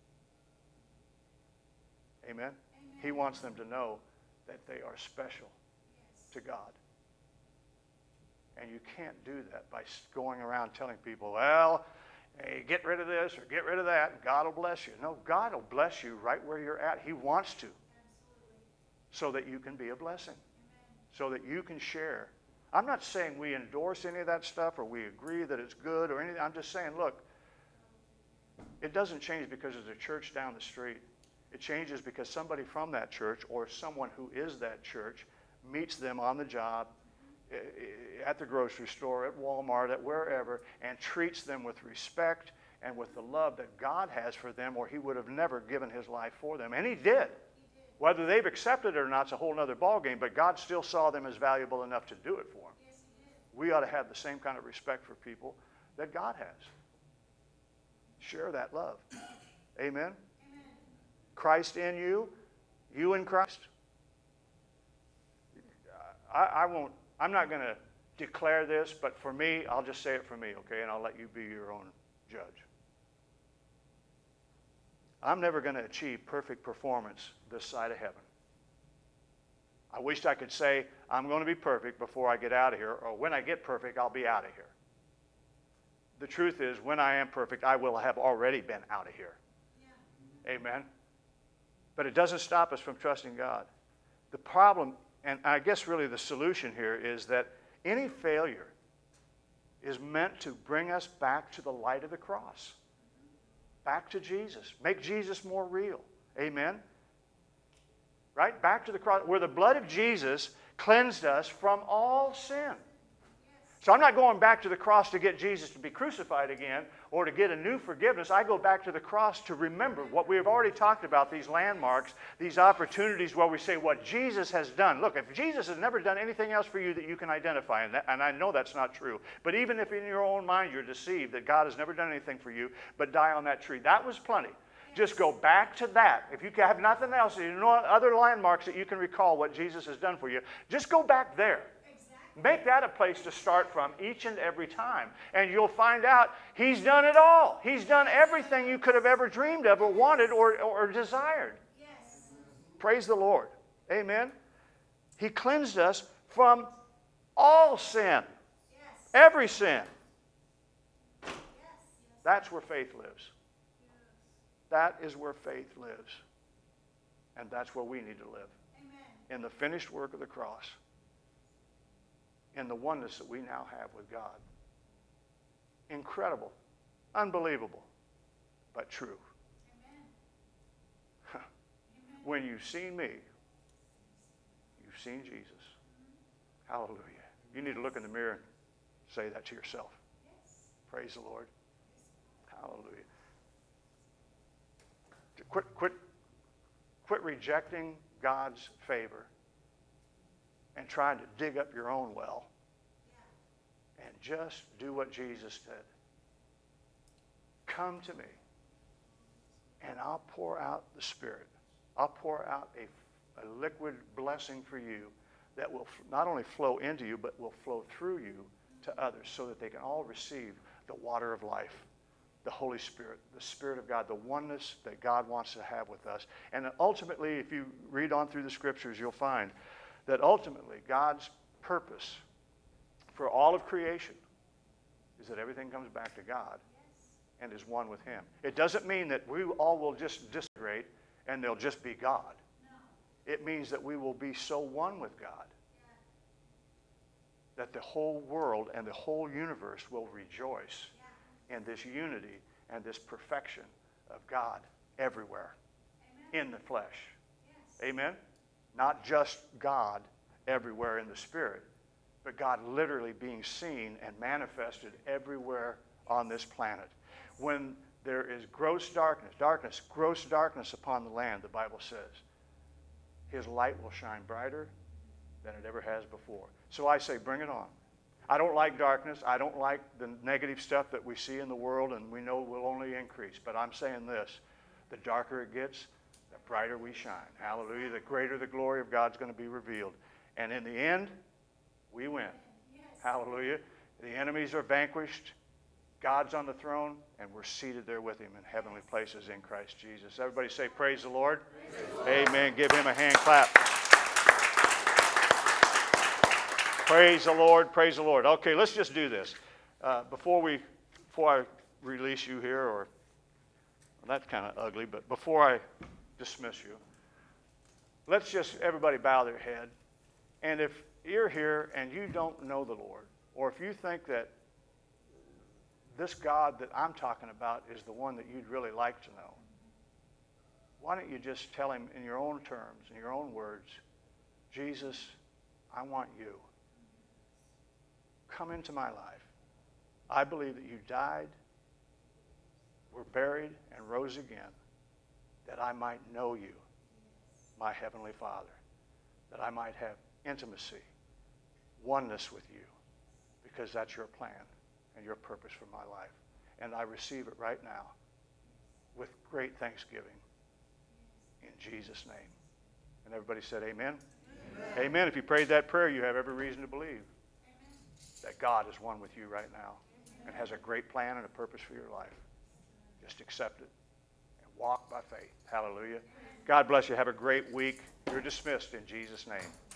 Yes. Amen? Amen. He wants them to know that they are special Yes. to God. And you can't do that by going around telling people, well, hey, get rid of this or get rid of that, and God will bless you. No, God will bless you right where you're at. He wants to. Absolutely. So that you can be a blessing. Amen. So that you can share. I'm not saying we endorse any of that stuff or we agree that it's good or anything. I'm just saying, look, it doesn't change because there's a church down the street. It changes because somebody from that church or someone who is that church meets them on the job, at the grocery store, at Walmart, at wherever, and treats them with respect and with the love that God has for them, or he would have never given his life for them. And he did. He did. Whether they've accepted it or not is a whole other ballgame, but God still saw them as valuable enough to do it for them. Yes, he did. We ought to have the same kind of respect for people that God has. Share that love. Amen? Amen. Christ in you, you in Christ. I, I won't, I'm not going to declare this, but for me, I'll just say it for me, okay? And I'll let you be your own judge. I'm never going to achieve perfect performance this side of heaven. I wish I could say, I'm going to be perfect before I get out of here, or when I get perfect, I'll be out of here. The truth is, when I am perfect, I will have already been out of here. Yeah. Amen? But it doesn't stop us from trusting God. The problem, and I guess really the solution here, is that any failure is meant to bring us back to the light of the cross. Back to Jesus. Make Jesus more real. Amen? Right? Back to the cross, where the blood of Jesus cleansed us from all sin. So I'm not going back to the cross to get Jesus to be crucified again or to get a new forgiveness. I go back to the cross to remember what we have already talked about, these landmarks, these opportunities where we say what Jesus has done. Look, if Jesus has never done anything else for you that you can identify, and, that, and I know that's not true, but even if in your own mind you're deceived that God has never done anything for you but die on that tree, that was plenty. Just go back to that. If you have nothing else, you know other landmarks that you can recall what Jesus has done for you, just go back there. Exactly. Make that a place to start from each and every time. And you'll find out He's done it all. He's done everything you could have ever dreamed of or wanted or, or desired. Yes. Praise the Lord. Amen. He cleansed us from all sin. Yes. Every sin. Yes. That's where faith lives. That is where faith lives. And that's where we need to live. Amen. In the finished work of the cross. In the oneness that we now have with God. Incredible. Unbelievable. But true. Amen. When you've seen me, you've seen Jesus. Hallelujah. You need to look in the mirror and say that to yourself. Yes. Praise the Lord. Hallelujah. Quit, quit, quit rejecting God's favor and trying to dig up your own well. Yeah. And just do what Jesus did. Come to me, and I'll pour out the Spirit. I'll pour out a, a liquid blessing for you that will f- not only flow into you, but will flow through you to others so that they can all receive the water of life, the Holy Spirit, the Spirit of God, the oneness that God wants to have with us. And ultimately, if you read on through the Scriptures, you'll find that ultimately God's purpose for all of creation is that everything comes back to God and is one with Him. It doesn't mean that we all will just disintegrate and they'll just be God. No. It means that we will be so one with God Yeah. that the whole world and the whole universe will rejoice Yeah. in this unity and this perfection of God everywhere Amen. in the flesh. Yes. Amen? Not just God everywhere in the Spirit, but God literally being seen and manifested everywhere on this planet. When there is gross darkness, darkness, gross darkness upon the land, the Bible says, His light will shine brighter than it ever has before. So I say, bring it on. I don't like darkness. I don't like the negative stuff that we see in the world and we know will only increase. But I'm saying this, the darker it gets, the brighter we shine. Hallelujah. The greater the glory of God's going to be revealed. And in the end, we win. Yes. Hallelujah. The enemies are vanquished. God's on the throne, and we're seated there with Him in heavenly places in Christ Jesus. Everybody say, praise the Lord. Praise the Lord. Amen. Give Him a hand clap. Praise the Lord. Praise the Lord. Okay, let's just do this. Uh, before we, before I release you here, or well, that's kind of ugly, but before I dismiss you, let's just everybody bow their head. And if you're here and you don't know the Lord, or if you think that this God that I'm talking about is the one that you'd really like to know, why don't you just tell Him in your own terms, in your own words, Jesus, I want you. Come into my life. I believe that you died, were buried, and rose again, that I might know you, my Heavenly Father, that I might have intimacy, oneness with you, because that's your plan and your purpose for my life. And I receive it right now with great thanksgiving in Jesus' name. And everybody said amen? Amen. Amen. If you prayed that prayer, you have every reason to believe Amen. that God is one with you right now and has a great plan and a purpose for your life. Just accept it and walk by faith. Hallelujah. God bless you. Have a great week. You're dismissed in Jesus' name.